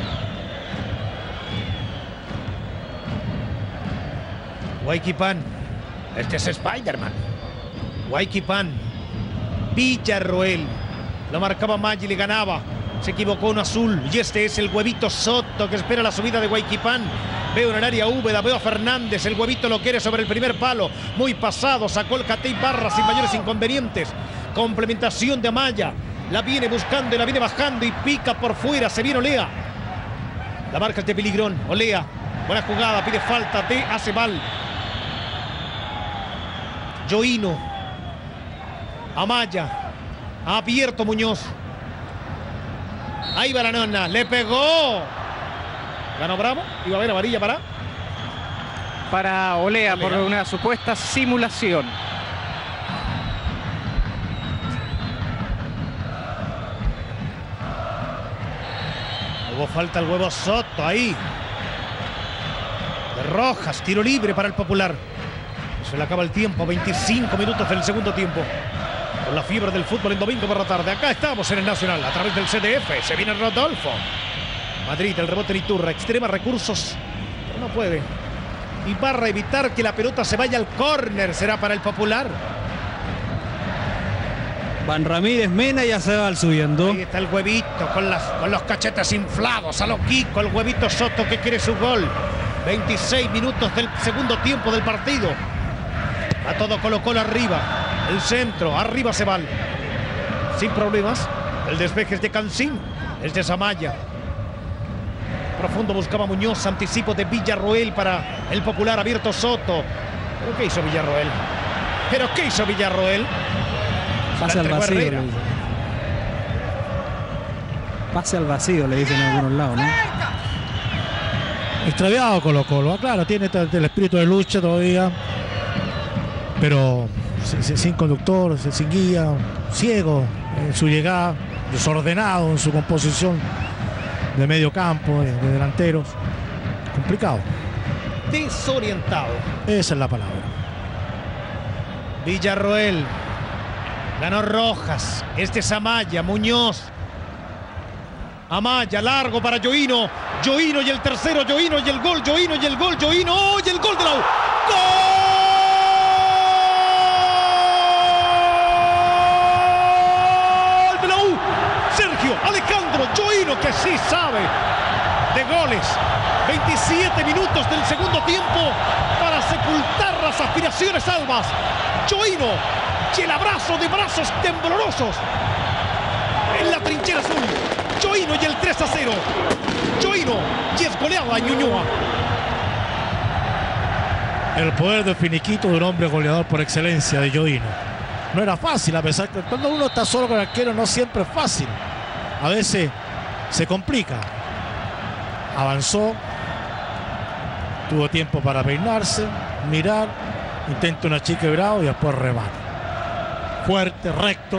Huayquipán. Este es Spider-Man. Huayquipán. Villarroel. Lo marcaba Maggi, le ganaba. Se equivocó un azul. Y este es el Huevito Soto que espera la subida de Huayquipán. Veo en el área Úbeda, veo a Fernández. El Huevito lo quiere sobre el primer palo. Muy pasado. Sacó el Catey Barra sin mayores inconvenientes. Complementación de Amaya. La viene buscando y la viene bajando y pica por fuera. Se viene Olea. La marca es de Piligrón. Olea. Buena jugada. Pide falta de Acebal. Yoino. Amaya. Ha abierto Muñoz. Ahí va la nona. Le pegó. Ganó Bravo. Iba a haber amarilla para Olea por una supuesta simulación. Hubo falta el Huevo Soto ahí. De Rojas. Tiro libre para el Popular. Se le acaba el tiempo. 25 minutos del segundo tiempo. Con la fiebre del fútbol en domingo por la tarde. Acá estamos en el Nacional a través del CDF. Se viene Rodolfo. Madrid, el rebote en Iturra. Extrema recursos, pero no puede. Ibarra evitar que la pelota se vaya al córner. Será para el Popular. Van Ramírez, Mena y Acebal subiendo. Ahí está el Huevito con los cachetes inflados. A lo Kiko, el Huevito Soto que quiere su gol. 26 minutos del segundo tiempo del partido. A todo Colo-Colo arriba. El centro, arriba Acebal. Sin problemas. El despeje es de Cancín. Es de Zamaya. Profundo buscaba Muñoz. Anticipo de Villarroel para el Popular. Abierto Soto. ¿Pero qué hizo Villarroel? Pase al vacío. Pase al vacío, le dicen en algunos lados, ¿no? Extraviado Colo-Colo. Claro, tiene el espíritu de lucha todavía. Pero sin conductor, sin guía, ciego en su llegada, desordenado en su composición de medio campo, de delanteros. Complicado. Desorientado. Esa es la palabra. Villarroel. Ganó Rojas. Este es Amaya. Muñoz. Amaya, largo para Yoino. Yoino y el tercero. Yoino y el gol. Yoino y el gol. Yoino y el gol de la U. ¡Gol de la U! Sergio Alejandro Yoino, que sí sabe de goles. 27 minutos del segundo tiempo para sepultar las aspiraciones albas. Yoino. Y el abrazo de brazos temblorosos en la trinchera azul. Yoino y el 3-0. Yoino y es goleada en Ñuñoa. El poder de finiquito de un hombre goleador por excelencia de Yoino. No era fácil, a pesar que cuando uno está solo con el arquero no siempre es fácil. A veces se complica. Avanzó. Tuvo tiempo para peinarse, mirar. Intenta una chica Bravo y después remata. Fuerte, recto,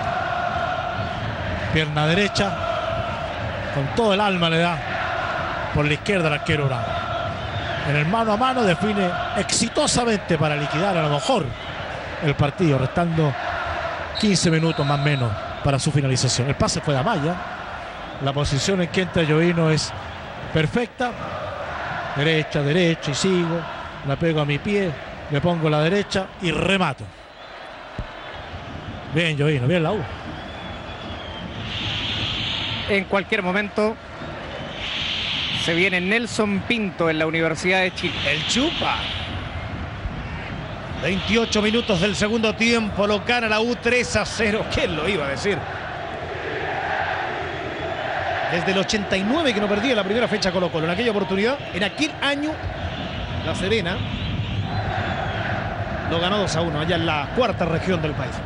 pierna derecha, con todo el alma le da por la izquierda al arquero Bravo. En el mano a mano define exitosamente para liquidar a lo mejor el partido, restando 15 minutos más o menos para su finalización. El pase fue de Amaya. La posición en que entra Yoino es perfecta. Derecha, derecha y sigo. La pego a mi pie, le pongo la derecha y remato. Bien, Yoino, bien la U. En cualquier momento se viene Nelson Pinto en la Universidad de Chile. El Chupa. 28 minutos del segundo tiempo, lo gana la U 3-0. ¿Quién lo iba a decir? Desde el 89 que no perdía la primera fecha Colo-Colo. En aquella oportunidad, en aquel año, La Serena lo ganó 2-1, allá en la cuarta región del país.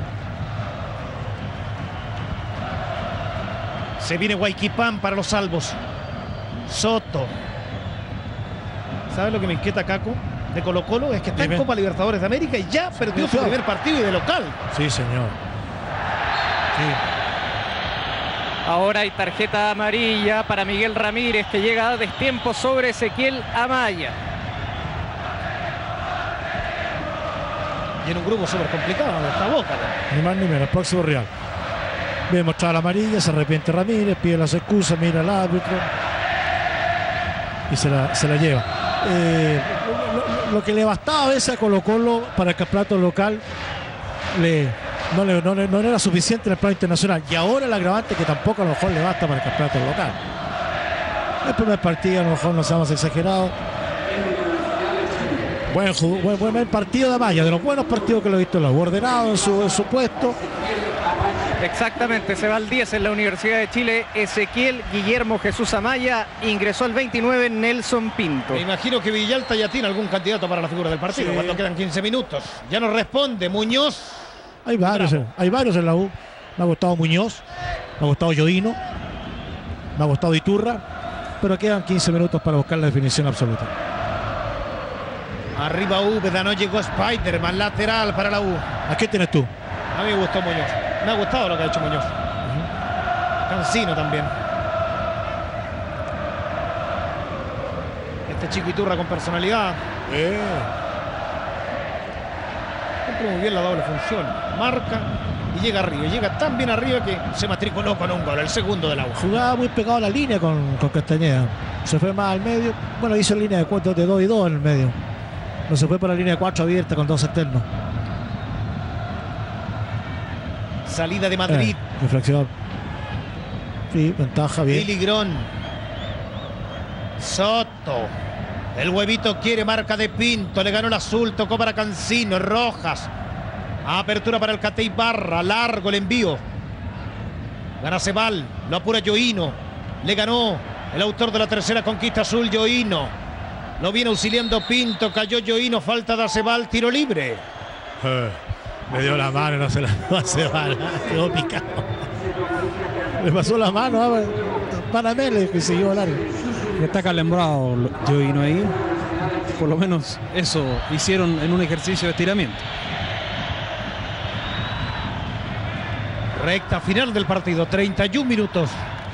Se viene Huayquipán para los salvos. Soto. ¿Sabes lo que me inquieta, Caco, de Colo-Colo? Es que está en Copa Libertadores de América y ya perdió su primer partido y de local. Sí, señor. Sí. Ahora hay tarjeta amarilla para Miguel Ramírez, que llega a destiempo sobre Ezequiel Amaya. Y en un grupo súper complicado, esta Boca, ¿no? Ni más ni menos, próximo Real. Bien mostrada la amarilla, se arrepiente Ramírez, pide las excusas, mira al árbitro y se la lleva. Lo que le bastaba a veces a Colo-Colo para el campeonato local no era suficiente en el plano internacional, y ahora el agravante que tampoco a lo mejor le basta para el campeonato local. El primer partido a lo mejor no seamos exagerados. Buen partido de Amaya, de los buenos partidos que lo he visto, ordenado en su puesto. Exactamente, se va al 10 en la Universidad de Chile. Ezequiel Guillermo Jesús Amaya, ingresó al 29 Nelson Pinto. Me imagino que Villalta ya tiene algún candidato para la figura del partido, sí, cuando quedan 15 minutos. Ya nos responde Muñoz. Hay varios en la U. Me ha gustado Muñoz, me ha gustado Yoino, me ha gustado Iturra, pero quedan 15 minutos para buscar la definición absoluta. Arriba Úbeda, no llegó Spiderman, lateral para la U. ¿A qué tienes tú? A mí me gustó Muñoz. Me ha gustado lo que ha hecho Muñoz. Cancino también. Este chico Iturra con personalidad. Cumple muy bien la doble función. Marca y llega arriba. Llega tan bien arriba que se matriculó con un gol, el segundo de la U. Jugaba muy pegado a la línea con Castañeda. Se fue más al medio. Bueno, hizo línea de 2 y 2 en el medio. No se fue por la línea de 4 abierta con 2 externos. Salida de Madrid. Infracción. Sí, ventaja, bien. Piligrón. Soto. El huevito quiere, marca de Pinto. Le ganó el azul, tocó para Cancino. Rojas. Apertura para el Cate Ibarra. Largo el envío. Gana Cebal. Lo apura Yoino. Le ganó el autor de la tercera conquista azul, Yoino. Lo viene auxiliando Pinto. Cayó Yoino. Falta de Cebal. Tiro libre. Le dio la mano, no se la dio a Cebal. Quedó picado. Le pasó la mano para Mele, que siguió largo. Está calembrado Yoino ahí. Por lo menos eso hicieron en un ejercicio de estiramiento. Recta final del partido, 31 minutos.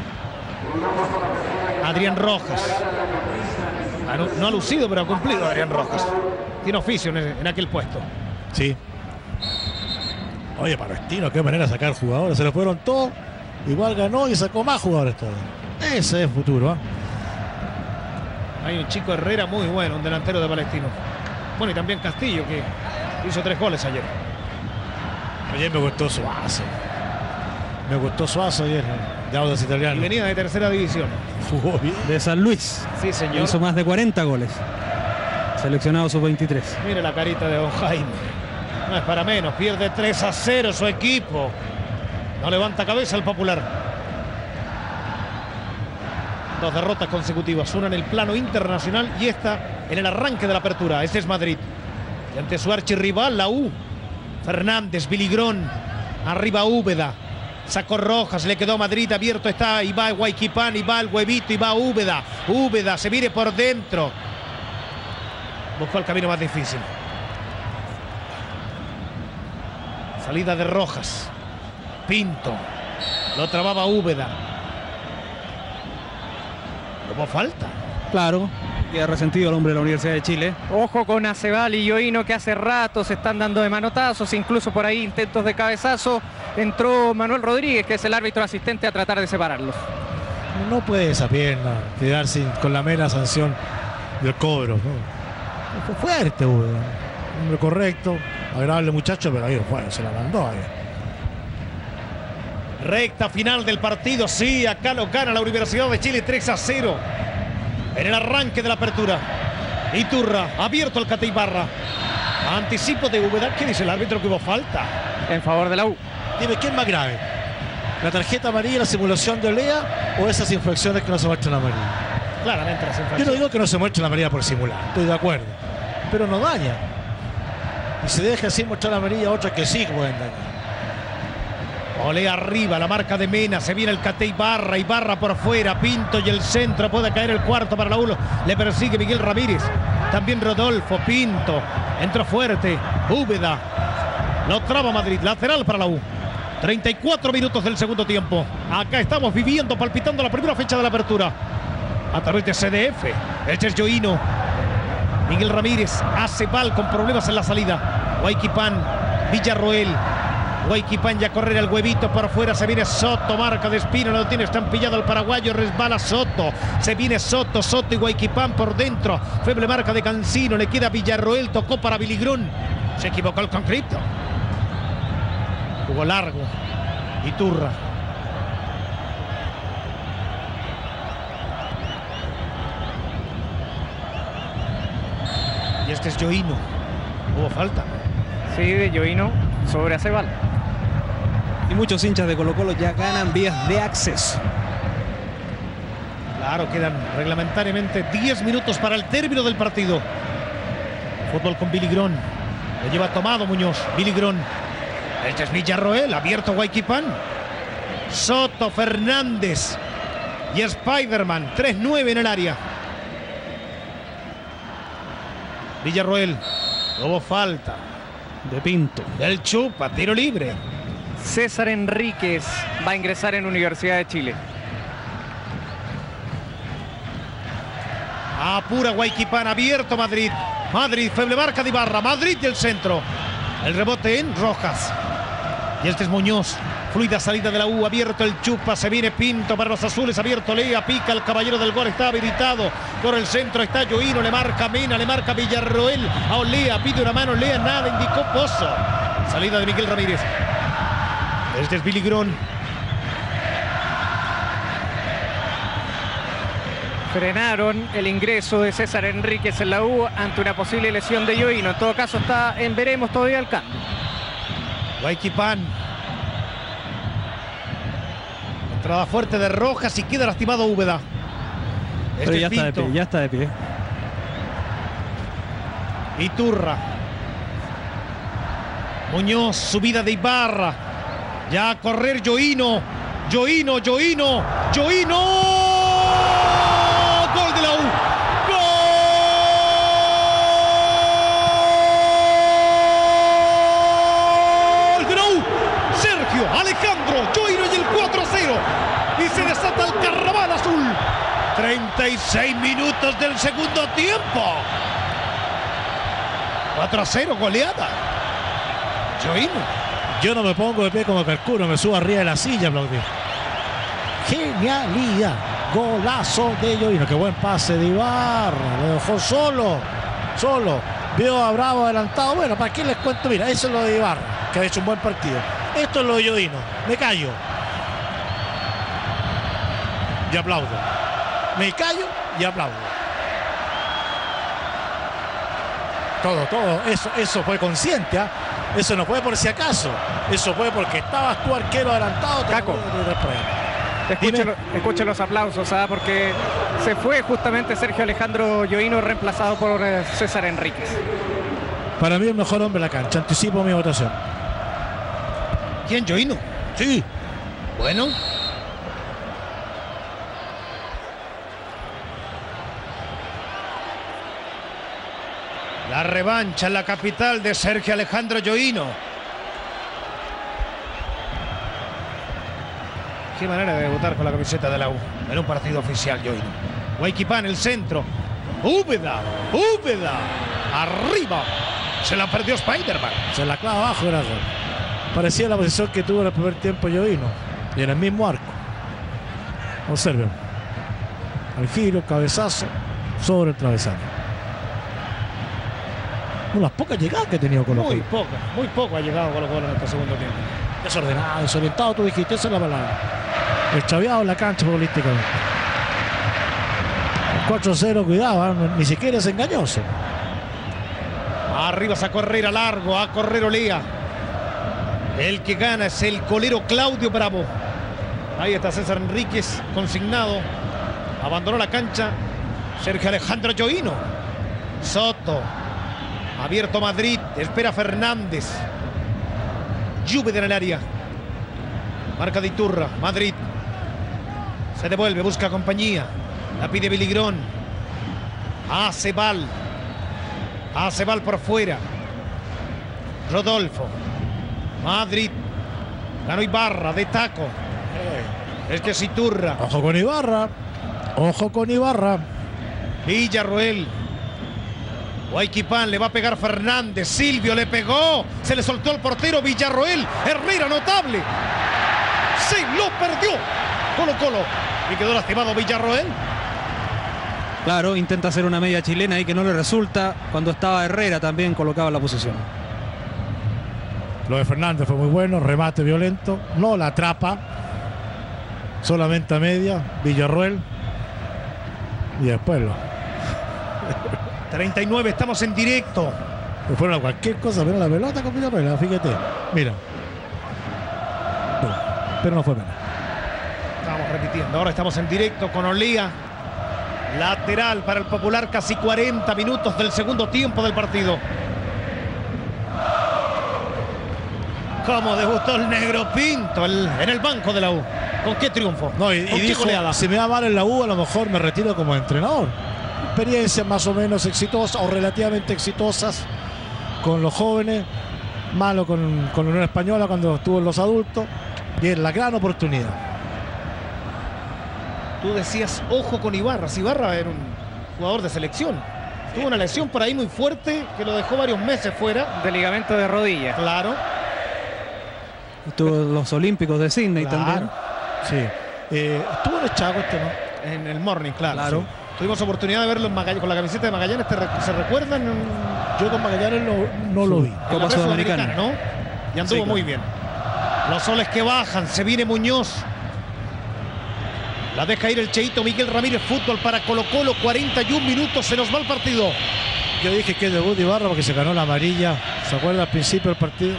Adrián Rojas. No ha lucido, pero ha cumplido Adrián Rojas. Tiene oficio en aquel puesto. Sí. Oye, Palestino, qué manera de sacar jugadores. Se le fueron todos. Igual ganó y sacó más jugadores todos. Ese es futuro, ¿eh? Hay un chico Herrera muy bueno, un delantero de Palestino. Bueno, y también Castillo, que hizo 3 goles ayer. Ayer me gustó Suazo. Me gustó Suazo ayer, de Audax Italiano. Y venía de tercera división. Jugó bien. De San Luis. Sí, señor. Hizo más de 40 goles. Seleccionado sub-23. Mire la carita de Don Jaime. No es para menos. Pierde 3-0 su equipo. No levanta cabeza el Popular. 2 derrotas consecutivas. Una en el plano internacional y esta en el arranque de la apertura. Este es Madrid. Y ante su archirrival, la U. Fernández, Piligrón. Arriba Úbeda. Sacó Rojas, le quedó Madrid, abierto está, y va Huayquipán, y va el huevito, y va Úbeda. Úbeda se mire por dentro. Buscó el camino más difícil. Salida de Rojas. Pinto. Lo trababa Úbeda. ¿Cómo falta? Claro. Queda resentido el hombre de la Universidad de Chile. Ojo con Acebal y Yoino, que hace rato se están dando de manotazos, incluso por ahí intentos de cabezazo. Entró Manuel Rodríguez, que es el árbitro asistente, a tratar de separarlos. No puede esa pierna quedarse con la mera sanción del cobro, ¿no? Fue fuerte, Úbeda. Hombre correcto, agradable muchacho, pero ahí bueno, se la mandó ahí. Recta final del partido, sí, acá lo gana la Universidad de Chile 3-0. En el arranque de la apertura. Iturra, abierto el Cate Ibarra. Anticipo de Úbeda. ¿Qué dice el árbitro? Que hubo falta en favor de la U. Dime, ¿quién es más grave? ¿La tarjeta amarilla, la simulación de Olea o esas infracciones que no se muestran amarilla? claramente las Yo no infracciones. digo que no se muestre la amarilla por simular, estoy de acuerdo, pero no daña. Y se deja sin mostrar la amarilla, otras que sí pueden dañar. Olea arriba, la marca de Mena, se viene el Cate Ibarra por fuera, Pinto y el centro, puede caer el cuarto para la U, le persigue Miguel Ramírez, también Rodolfo, Pinto, entró fuerte, Úbeda, lo traba Madrid, lateral para la U. 34 minutos del segundo tiempo, acá estamos viviendo, palpitando la primera fecha de la apertura, a través de CDF, el Cherjoino, Miguel Ramírez, hace mal con problemas en la salida, Huayquipán, Villarroel, Huayquipán ya correr el huevito por afuera, se viene Soto, marca de Espino, lo tiene estampillado el paraguayo, resbala Soto, se viene Soto y Huayquipán por dentro, feble marca de Cancino, le queda Villarroel, tocó para Biligrón, se equivocó el concreto, jugó largo, Iturra. Y este es Joino, hubo falta. Sí, de Joino sobre Acebal. Y muchos hinchas de Colo-Colo ya ganan vías de acceso. Claro, quedan reglamentariamente 10 minutos para el término del partido. Fútbol con Biligrón. Lo lleva tomado Muñoz. Biligrón. Este es Villarroel. Abierto Huayquipán. Soto, Fernández. Y Spiderman. 3-9 en el área. Villarroel. Hubo falta. De Pinto. Del Chupa. Tiro libre. César Enríquez va a ingresar en Universidad de Chile. Apura Huayquipán, abierto Madrid. Madrid, feble marca de Ibarra. Madrid y el centro. El rebote en Rojas. Y este es Muñoz. Fluida salida de la U, abierto el Chupa, se viene Pinto para los azules, abierto Lea, pica el caballero del gol, está habilitado. Por el centro está Joino, le marca Mena, le marca Villarroel. A Olea, pide una mano, Lea, nada, indicó Pozo. Salida de Miguel Ramírez. Este es Biligrón. Frenaron el ingreso de César Enríquez en la U ante una posible lesión de Joino. En todo caso está en veremos todavía el cambio. Huayquipán. Entrada fuerte de Rojas y queda lastimado Úbeda. Pero ya está de pie, ya está de pie. Iturra. Muñoz, subida de Ibarra. Ya a correr Joino. Joino. Gol de la U. Gol de la U. Sergio Alejandro Joino y el 4-0. Y se desata el carnaval azul. 36 minutos del segundo tiempo. 4-0, goleada. Joino. Yo no me pongo de pie como Calcuno, me subo arriba de la silla a aplaudir. Genialidad. Golazo de Joino. Qué buen pase de Ibarra. Lo dejó solo. Vio a Bravo adelantado. Bueno, ¿para qué les cuento? Mira, eso es lo de Ibarra, que ha hecho un buen partido. Esto es lo de Joino. Me callo. Y aplaudo. Me callo y aplaudo. Todo. Eso fue consciente, ¿eh? Eso no fue por si acaso. Eso fue porque estabas tú arquero adelantado. Caco. Escuchen los aplausos, ¿ah? Porque se fue justamente Sergio Alejandro Joino, reemplazado por César Enríquez. Para mí el mejor hombre de la cancha. Anticipo mi votación. ¿Quién, Joino? Sí. Bueno. La revancha en la capital de Sergio Alejandro Joino. Qué manera de debutar con la camiseta de la U en un partido oficial, Joino. Huayquipán, el centro. Úbeda. Arriba. Se la perdió Spiderman. Se la clava abajo, era gol. Parecía la posición que tuvo en el primer tiempo Joino. Y en el mismo arco. Observen. Al giro, cabezazo, sobre el travesaño. Unas pocas llegadas que ha tenido Colo-Colo. Muy poco ha llegado Colo-Colo en este segundo tiempo. Desordenado, desorientado, tú dijiste, esa es la palabra. Extraviado en la cancha futbolísticamente. El 4-0, cuidado, ni siquiera es engañoso. Arriba sacó Herrera, largo, a correr Olea. El que gana es el colero Claudio Bravo. Ahí está César Enríquez, consignado. Abandonó la cancha Sergio Alejandro Yoino. Soto. Abierto Madrid, espera Fernández. Lluvia en el área. Marca de Iturra, Madrid. Se devuelve, busca compañía. La pide Biligrón. Acebal. Acebal por fuera. Rodolfo. Madrid. Ganó Ibarra de taco. Este es Iturra. Ojo con Ibarra. Ojo con Ibarra. Villarroel. Huayquipán, le va a pegar Fernández. Silvio le pegó. Se le soltó el portero Villarroel. Herrera notable. Se lo perdió. Colo-Colo. Y quedó lastimado Villarroel. Claro, intenta hacer una media chilena ahí que no le resulta. Cuando estaba Herrera también colocaba la posición. Lo de Fernández fue muy bueno. Remate violento. No la atrapa. Solamente a media. Villarroel. Y después lo... 39, estamos en directo. Me fueron a cualquier cosa, pero la pelota con Villarroel, fíjate. Mira. Pero no fue penal. Estamos repitiendo. Ahora estamos en directo con Olea. Lateral para el Popular, casi 40 minutos del segundo tiempo del partido. Cómo debutó el Negro Pinto en el banco de la U. ¿Con qué triunfo? No, y dijo, si me va mal en la U, a lo mejor me retiro como entrenador. Experiencias más o menos exitosas o relativamente exitosas con los jóvenes. Malo con la Unión Española cuando estuvo en los adultos. Y es la gran oportunidad. Tú decías, ojo con Ibarra. Si Ibarra era un jugador de selección. Tuvo una lesión por ahí muy fuerte que lo dejó varios meses fuera. De ligamento de rodilla. Claro. Estuvo los Olímpicos de Sydney también. Sí. Estuvo en el Chaco este, ¿no? En el Morning, claro. Sí. Tuvimos oportunidad de verlo en Magallanes, con la camiseta de Magallanes. ¿Se recuerdan? Yo con Magallanes no lo vi. Copa Copa Sudamericana, ¿no? Y anduvo muy bien. Los soles que bajan, se viene Muñoz. La deja ir el Cheito Miguel Ramírez. Fútbol para Colo-Colo, 41 minutos, se nos va el partido. Yo dije que es debut de Ibarra porque se ganó la amarilla. ¿Se acuerda al principio del partido?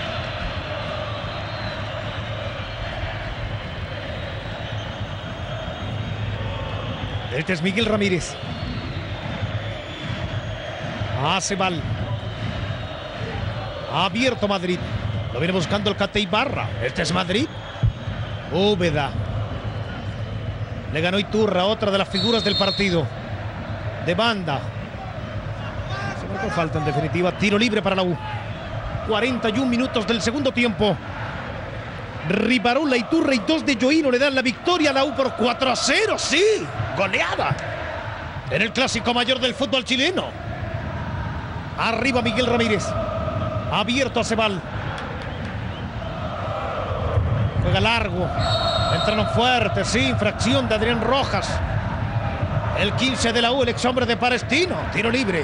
Este es Miguel Ramírez. Acebal. Abierto Madrid. Lo viene buscando el Cate Ibarra. Este es Madrid. Úbeda. Le ganó Iturra, otra de las figuras del partido. De banda. Se marcó falta en definitiva. Tiro libre para la U. 41 minutos del segundo tiempo. Rivarola, Iturra y 2 de Yoino le dan la victoria a la U por 4-0. Sí, goleada en el clásico mayor del fútbol chileno. Arriba Miguel Ramírez. Abierto a Acebal. Juega largo. Entraron fuertes, sí, infracción de Adrián Rojas. El 15 de la U, el ex hombre de Palestino. Tiro libre.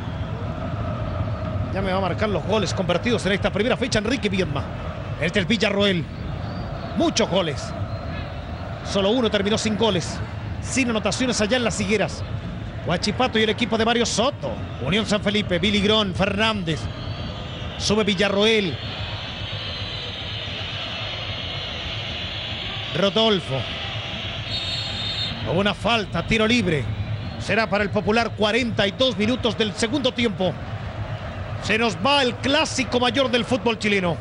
Ya me va a marcar los goles convertidos en esta primera fecha Enrique Viedma. Este es Villarroel. Muchos goles. Solo uno terminó sin goles. Sin anotaciones allá en las Higueras. Huachipato y el equipo de Mario Soto. Unión San Felipe, Biligrón, Fernández. Sube Villarroel. Rodolfo. Hubo una falta, tiro libre. Será para el Popular, 42 minutos del segundo tiempo. Se nos va el clásico mayor del fútbol chileno.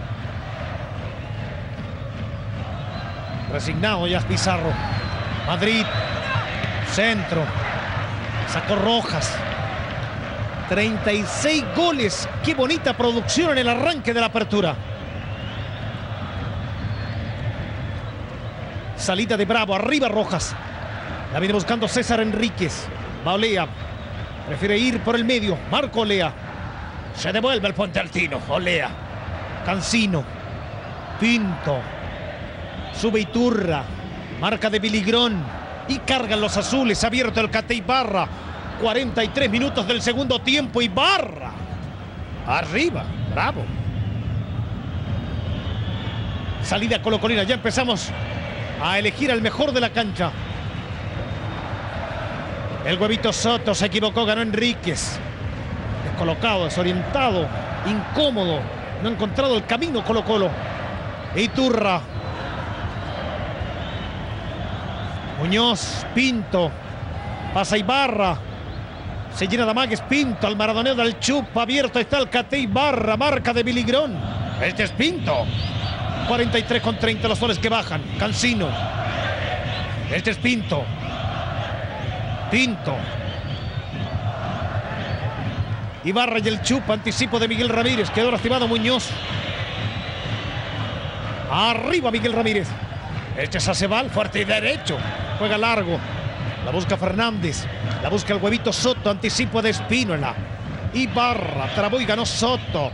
Resignado ya Pizarro. Madrid. Centro. Sacó Rojas. 36 goles. Qué bonita producción en el arranque de la apertura. Salida de Bravo. Arriba Rojas. La viene buscando César Enríquez. Va Olea. Prefiere ir por el medio. Marco Olea. Se devuelve el Puente Altino. Olea. Cancino. Pinto. Sube Iturra. Marca de Biligrón. Y cargan los azules. Abierto el Cate Ibarra. 43 minutos del segundo tiempo. Ibarra. Arriba. Bravo. Salida colocolina. Ya empezamos a elegir al mejor de la cancha. El huevito Soto se equivocó. Ganó Enríquez. descolocado, desorientado, incómodo. No ha encontrado el camino Colo-Colo. Iturra. Muñoz, Pinto. Pasa Ibarra. Se llena de amagues Pinto. Al maradoneo del Chupa. Abierto está el Cate Ibarra. Marca de Biligrón. Este es Pinto. 43,30 los goles que bajan. Cancino. Este es Pinto. Pinto. Ibarra y el Chupa. Anticipo de Miguel Ramírez. Quedó lastimado Muñoz. Arriba Miguel Ramírez. Este es Acebal. Fuerte y derecho. Juega largo. La busca Fernández. La busca el huevito Soto. Anticipo de Espínola. Ibarra. Trabó y ganó Soto.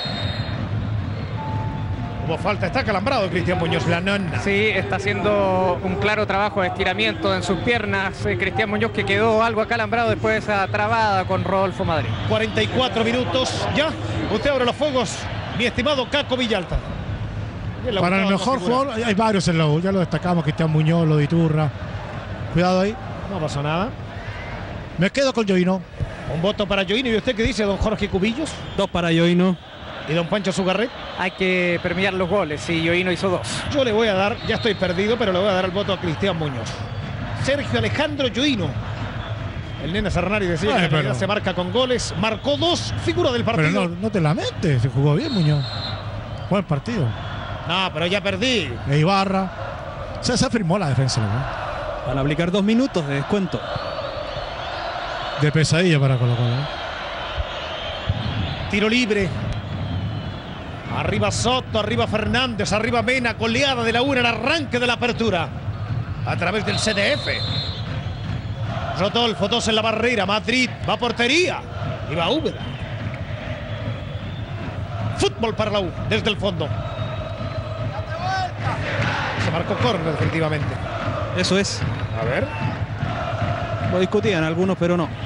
Hubo falta. Está acalambrado Cristian Muñoz. La nona. Sí, está haciendo un claro trabajo de estiramiento en sus piernas. Cristian Muñoz, que quedó algo acalambrado después de esa trabada con Rodolfo Madrid. 44 minutos. Ya. Usted abre los fuegos. Mi estimado Caco Villalta. Para el mejor jugador hay varios en la U. Ya lo destacamos. Cristian Muñoz, lo de Iturra. Cuidado ahí. No pasó nada. Me quedo con Yoino. Un voto para Yoino. ¿Y usted qué dice, don Jorge Cubillos? 2 para Yoino. ¿Y don Pancho Zugarret? Hay que premiar los goles y Yoino hizo 2. Yo le voy a dar, ya estoy perdido, pero le voy a dar el voto a Cristian Muñoz. Sergio Alejandro Yoino. El nene Sarnari decía que la pero se marca con goles. Marcó 2, figura del partido. Pero no te lamentes, se jugó bien Muñoz. Buen partido. No, pero ya perdí. E Ibarra. Se afirmó la defensa, ¿no? Van a aplicar 2 minutos de descuento. De pesadilla para Colo-Colo. Tiro libre. Arriba Soto, arriba Fernández, arriba Mena, goleada de la U en el arranque de la apertura. A través del CDF. Rodolfo, 2 en la barrera. Madrid, va a portería. Y va Úbeda. Fútbol para la U, desde el fondo. Se marcó córner definitivamente. Eso es. A ver. Lo discutían algunos, pero no.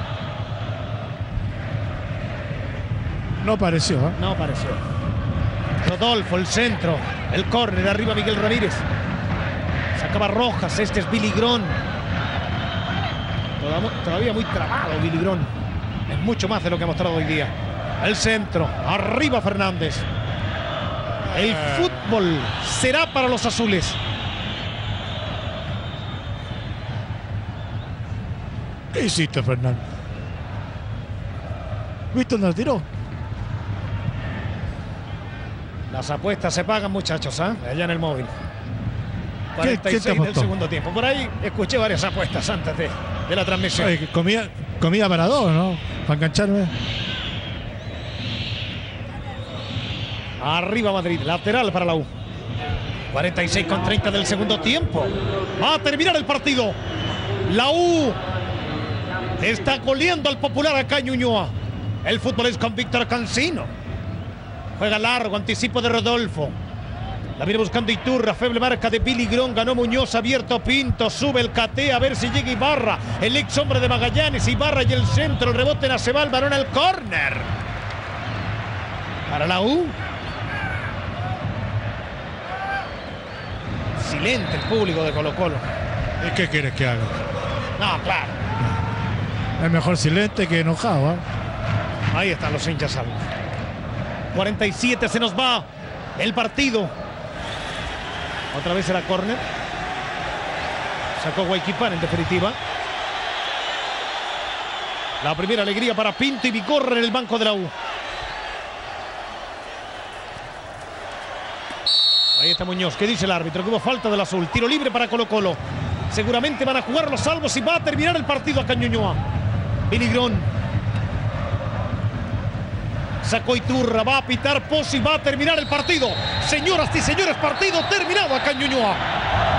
No pareció, ¿eh? No apareció. Rodolfo, el centro. El córner, arriba Miguel Ramírez. Sacaba Rojas, este es Biligrón. Todavía muy trabado Biligrón. Es mucho más de lo que ha mostrado hoy día. El centro, arriba Fernández. El fútbol será para los azules. ¿Qué hiciste, Fernández? ¿Viste dónde tiró? Las apuestas se pagan, muchachos, ¿eh? Allá en el móvil. ¿Qué 46 del segundo tiempo. Por ahí escuché varias apuestas antes de la transmisión. Ay, comida para 2, ¿no? Para engancharme. Arriba Madrid, lateral para la U. 46,30 del segundo tiempo. Va a terminar el partido. La U está goleando al Popular acá en Ñuñoa. El fútbol es con Víctor Cancino. Juega largo, anticipo de Rodolfo. La viene buscando Iturra, feble marca de Biligrón. Ganó Muñoz, abierto Pinto. Sube el Cate, a ver si llega Ibarra. El ex hombre de Magallanes, Ibarra y el centro. El rebote en Acebal, balón al córner. Para la U. Silente el público de Colo-Colo. ¿Y qué quieres que haga? No, claro. Es mejor silente que enojado, ¿eh? Ahí están los hinchas salvos. 47, se nos va el partido. Otra vez era córner. Sacó Guayquipán en definitiva. La primera alegría para Pinto y Vigorra en el banco de la U. Ahí está Muñoz. ¿Qué dice el árbitro? Que hubo falta del azul. Tiro libre para Colo-Colo. Seguramente van a jugar los salvos y va a terminar el partido acá en Ñuñoa. Biligrón. Sacó Iturra, va a pitar Pozzi, va a terminar el partido. Señoras y señores, partido terminado acá en Ñuñoa.